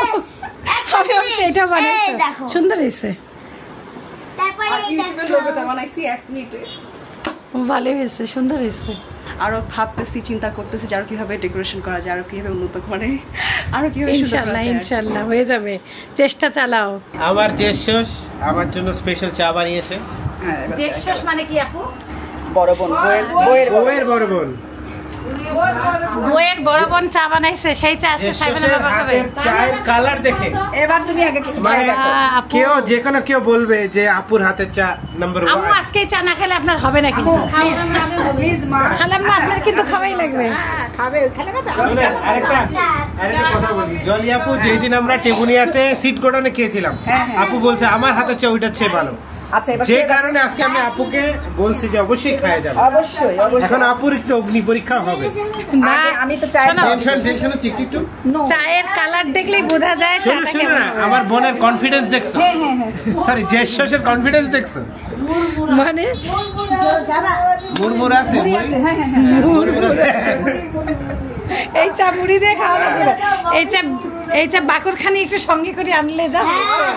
এটা বানাইছো, সুন্দর হয়েছে। তারপরে ইউটিউবের লোগোটা বানাইছি 1 মিনিটে। ভালো হয়েছে, সুন্দর হয়েছে। আরো ভাবতেছি, চিন্তা করতেছি যে আরো কিভাবে ডেকোরেশন করা যায়, আরো কিভাবে উন্নত মানে আরো কিভাবে সুন্দর করা ইনশাআল্লাহ যায়। ইনশাআল্লাহ হয়ে যাবে, চেষ্টা চালাও। আমার জেসস আমার জন্য স্পেশাল চা বানিয়েছে। জেসস মানে কি আপু? বড় বোন, বউয়ের বড় বোন। বউয়ের বড় বোন চা বানাইছে, সেই চা আজকে সাইবেনা বাবা খাবে। হাতের চায়ের কালার দেখে এবার তুমি আগে কি মানে আপু, কেউ যে কোনো কেউ বলবে যে আপুর হাতের চা নাম্বার আম্মু 1। আজকে চা না খেলে আপনার হবে না কিন্তু। প্লিজ মা খালাম্মা আপনার কিন্তু খাওয়াই লাগবে। খাবে, খেলে কথা। আরেকটা কথা বলি, জলি আপু যেদিন আমরা টেবুনিয়াতে সিট গোডাউনে খেয়েছিলাম, আপু বলছে আমার হাতের চা ওইটার চেয়ে ভালো। আচ্ছা, এবার যে কারণে আজকে আমি আপুকে বলছি যে অবশ্যই খাওয়া যাবে। অবশ্যই অবশ্যই। এখন আপুর একটু অগ্নি পরীক্ষা হবে। না, আমি তো চাই শোনো, টেনশন হচ্ছে একটু। চায়ের কালার দেখলেই বোঝা যায় শোনো চাটা শোনো কেমন। না, আমার বোনের কনফিডেন্স দেখছো? সরি, জেসসের কনফিডেন্স দেখছো? মানে মুরমুর আছে, মুরমুর আছে। এই চা মুড়ি দিয়ে খাওয়া লাগবে। এই চা বাকরখানি একটু সঙ্গে করে আনলে যাবে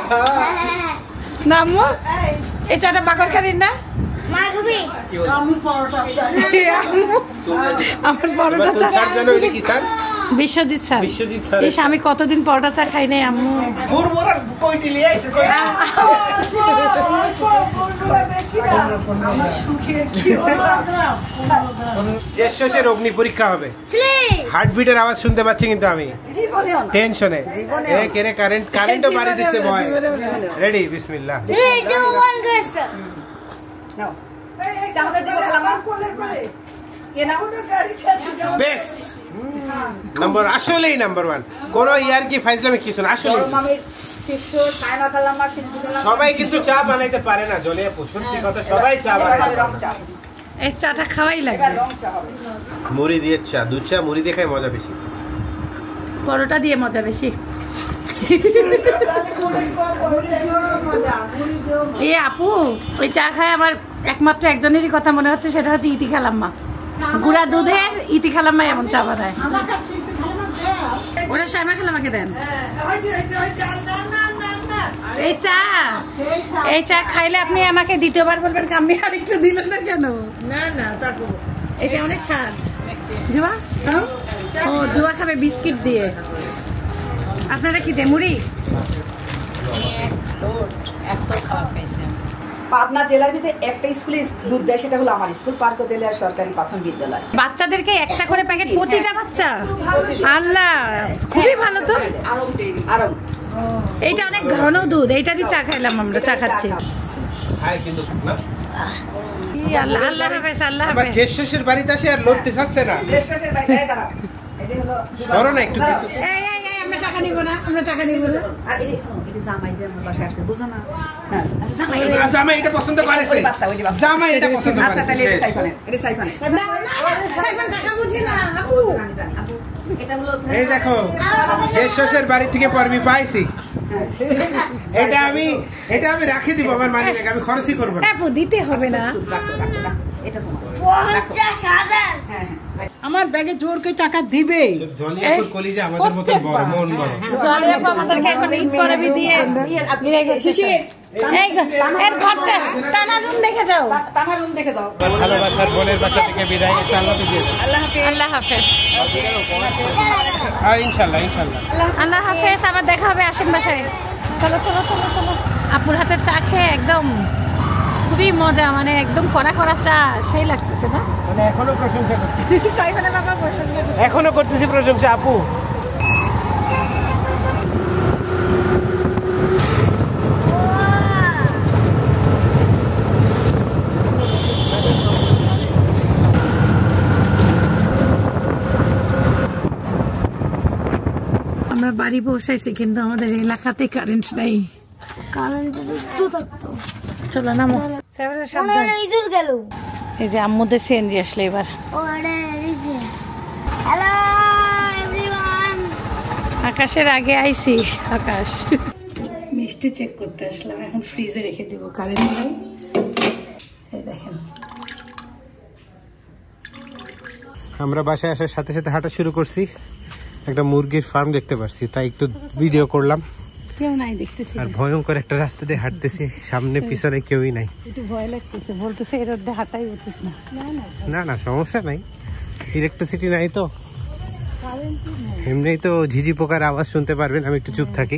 না আম্মু? এই চাটা বাকরখানির না? মা খাবি? আম্মু, আমার পরোটা চা। স্যার জানো এটা কি sir? Biswajit sir. Biswajit sir. ইস, আমি কতদিন পরোটা চা খাই নাই আম্মু। মুরমুর আর কইটি লিয়ে আইছে কই? জেসসের অগ্নি পরীক্ষা হবে। হার্টবিটের আওয়াজ শুনতে পাচ্ছি কিন্তু আমি টেনশনে। এ কেরে কারেন্টও বাড়ি দিচ্ছে ভয়। রেডি, বিসমিল্লাহ। 3 2 1 go start। নাও চামচ দিয়ে খালামা কোলে কোলে এ নাও গাড়ি খেতে বেস্ট নাম্বার, আসলেই নাম্বার 1। কোন ইয়ার কি ফাইজলামে কিছু না, আসলে মামির শিষ্য সায়না খালামা শিষ্য খালামা সবাই কিন্তু চা বানাইতে পারে না। জলে সত্যি কথা, সবাই চা বানায়। রং চা, এই চাটা খাওয়াই এবার লাগবে। রং চা হবে। মুড়ি দিয়ে চা, দুধ চা মুড়ি দিয়ে খাই মজা বেশি। পরোটা দিয়ে মজা বেশি। এই আপু, ওই চা খায় আমার একমাত্র একজনেরই কথা মনে হচ্ছে, সেটা হচ্ছে ইতি খালাম্মা। গুড়া দুধের ইতি খালাম্মা এমন চা বানায়। ওরা সাইমা খালাম্মাকে দেন এই চা খাইলে আপনি আমাকে দ্বিতীয়বার বলবেন কাম্মি আরেকটু দিল না কেন? না এটা অনেক স্বাদ। জুয়া, ও জুয়া খাবে বিস্কিট দিয়ে। আপনারা কি দেন মুড়ি? পাবনা জেলার ভিতরে একটা স্কুলে দুধ দেয়, সেটা হলো আমার স্কুল, পার্কদেলা সরকারি প্রাথমিক বিদ্যালয়। বাচ্চাদেরকে একটা করে প্যাকেট প্রতিটা বাচ্চা? আল্লাহ, খুবই ভালো তো। আরো এইটা অনেক ঘন দুধ, এইটারই চা খাইলাম আমরা, চা খাচ্ছি। খাই কিন্তু না। আল্লাহ আল্লাহ হাফেজ, আল্লাহ আবার হাফেজ। জেসসের বাড়িতে আসে আর লড়তে চাচ্ছে না। দেশবাসীর বাইরে দাঁড়া, এটা হলো ধরো না একটু কিছু। এই আমরা টাকা নিব না, আমরা টাকা নিব না। আর এটা জামাই যে আমার বাসায় আসে, বুঝো না? হ্যাঁ, জামাই জামাই এটা পছন্দ করেছে, জামাই এটা পছন্দ আচ্ছা, করেছে। তাহলে এটা সাইফানে, এটা সাইফানে। না, সাইফান টাকা বুঝি না আপু। আমি জানি, আপু, এটা হলো এই দেখো, জেসসের বাড়ি থেকে পরবি পাইছি। এটা আমি রাখি দিব আমার মানি ব্যাগ, আমি খরচই করব না। আপু দিতে হবে না। রাখো, রাখো, রাখো। এটা তোমার 50,000 হ্যাঁ আমার ব্যাগে জোর করে টাকা দিবে জলিয়াপুর কলিজা আমাদের মত বড় মন বড় জলিয়াপুর আমাদেরকে এখন ঈদ পরে দিয়ে শিশির এই এর ঘরটা টানা রুম দেখে যাও ভালোবাসার বোনের বাসা থেকে বিদায় আল্লাহ হাফেজ আল্লাহ হাফেজ হ্যাঁ ইনশাআল্লাহ ইনশাআল্লাহ আল্লাহ হাফেজ আবার দেখা হবে আসেন বাসায় চলো চলো চলো চলো আপুর হাতের চা খেয়ে একদম খুবই মজা মানে একদম কড়া কড়া চা সেই লাগতেছে না মানে এখনো প্রশংসা করছি সাইফানে বাবা প্রশংসা করছে এখনো করতেছি প্রশংসা আপু আমরা বাড়ি পৌঁছাইছি কিন্তু আমাদের এলাকাতে কারেন্ট নাই কারেন্ট তো থাকতো চলো নামো সাবধান ইঁদুর গেল এই যে আম্মুদের সিএনজি আসলে এবার ওরে রিজে হ্যালো এভরিওয়ান আকাশের আগে আইছি আকাশ মিষ্টি চেক করতে আসলাম এখন ফ্রিজে রেখে দিব কারেন্ট নাই এই দেখেন আমরা বাসায় আসার সাথে সাথে হাঁটা শুরু করছি একটা মুরগির ফার্ম দেখতে পারছি তাই একটু ভিডিও করলাম কেউ নাই দেখতেছি আর ভয়ঙ্কর একটা রাস্তা দিয়ে হাঁটতেছি সামনে পিছনে কেউই নাই একটু ভয় লাগতেছে বলতেছে এর মধ্যে হাঁটাই উচিত না না না সমস্যা নাই ইলেকট্রিসিটি নাই তো এমনি তো ঝিঝি পোকার আওয়াজ শুনতে পারবেন আমি একটু চুপ থাকি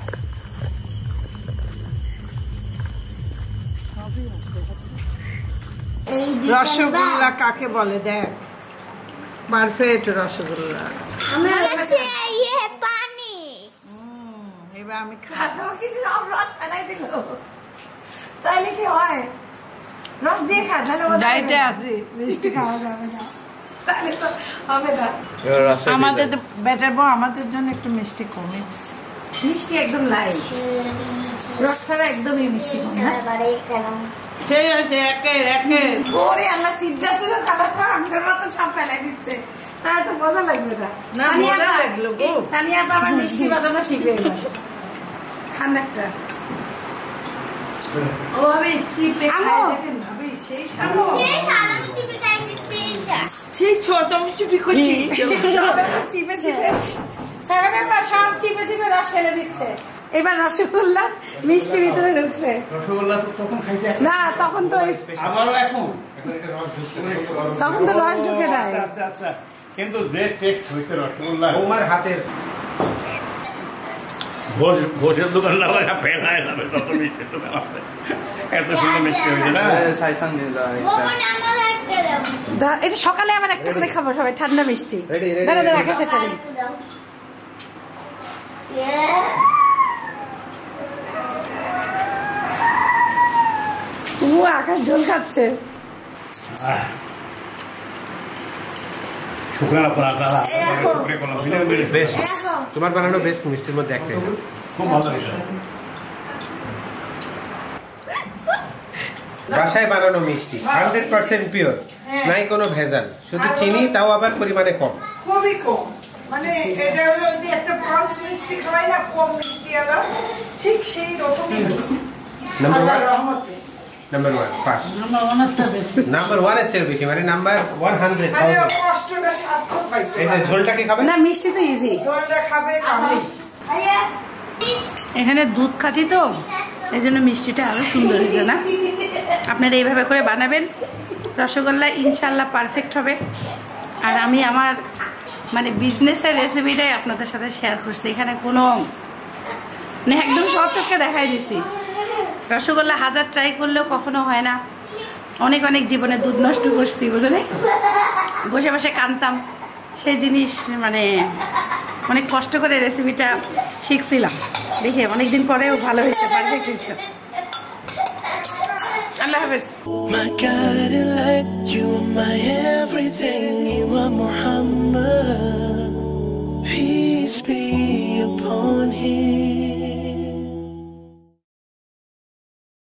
রসগোল্লা কাকে বলে দেখ পারফেক্ট রসগোল্লা আছে ये पानी এবার আমি খাবো কিছু রস ফেলাই দিল তাইলে কি হয় রস দিয়ে খা তাহলে ডাইটে আছে মিষ্টি খাওয়া যাবে না তাহলে তো হবে না আমাদের বেটার বউ আমাদের জন্য একটু মিষ্টি কমে দিচ্ছে মিষ্টি একদম লাইট রস ছাড়া একদমই মিষ্টি কম না বারে কেন ঠিক আছে একে একে ওরে আল্লাহ সিদ্ধা ছিল খারাপ আমার মতো সব ফেলাই দিচ্ছে তাই তো মজা লাগবে না না মজা লাগলো গো তানিয়া তো আমার মিষ্টি বানানো শিখবে এবার খান একটা ও আমি চিপে খাই দেখেন ভাবি সেই সামনে এই সারা চিপে খাই দিচ্ছি ঠিক ছোট আমি চুপি করছি চিপে চিপে সারাবার পর সব চিপে চিপে রস ফেলে দিচ্ছে এবার রসগোল্লা মিষ্টি ভিতরে ঢুকছে রসগোল্লা তো তখন খাইছে না তখন তো আবারও এখন তখন তো রস ঢুকে নাই আচ্ছা আচ্ছা কিন্তু যে টেস্ট হয়েছে রসগোল্লা ওমার হাতের ভোজের দোকান না ফেলায় যাবে তত মিষ্টি তো আছে এত সুন্দর মিষ্টি হয়েছে না ও মানে আমার একটা দাও এটা সকালে আবার একটা করে খাবো সবাই ঠান্ডা মিষ্টি দাঁড়া দাঁড়া আকাশ একটা দিই ও আকাশ ঝোল খাচ্ছে শুকনা পড়া বেস্ট তোমার বানানো বেস্ট মিষ্টির মধ্যে একটাই খুব ভালো হয়েছে বাসায় বানানো মিষ্টি 100% পিওর নাই কোনো ভেজাল শুধু চিনি তাও আবার পরিমাণে কম খুবই কম মানে এটা হলো যে একটা পালস মিষ্টি খাওয়াই না কম মিষ্টি হলো ঠিক সেই রকমই নাম্বার আল্লাহর 1 রহমতে নাম্বার 1 পাস আমার অনেকটা বেশি নাম্বার 1 এর চেয়ে বেশি মানে নাম্বার 100 মানে কষ্টটা সার্থক পাইছে এই যে ঝোলটা কি খাবে না মিষ্টি তো ইজি ঝোলটা খাবে কামড়ি আয়া এখানে দুধ খাঁটি তো এই জন্য মিষ্টিটা আরো সুন্দর হয়েছে না আপনারা এইভাবে করে বানাবেন রসগোল্লা ইনশাল্লাহ পারফেক্ট হবে আর আমি আমার মানে বিজনেসের রেসিপিটাই আপনাদের সাথে শেয়ার করছি এখানে কোনো মানে একদম সচক্ষে দেখাই দিছি রসগোল্লা হাজার ট্রাই করলেও কখনো হয় না অনেক অনেক জীবনে দুধ নষ্ট করছি বুঝলে বসে বসে কানতাম সেই জিনিস মানে অনেক কষ্ট করে রেসিপিটা শিখছিলাম দেখে অনেকদিন পরেও ভালো হয়েছে পারফেক্ট হয়েছে আল্লাহ হাফেজ My guiding light, you are my everything, you are Muhammad.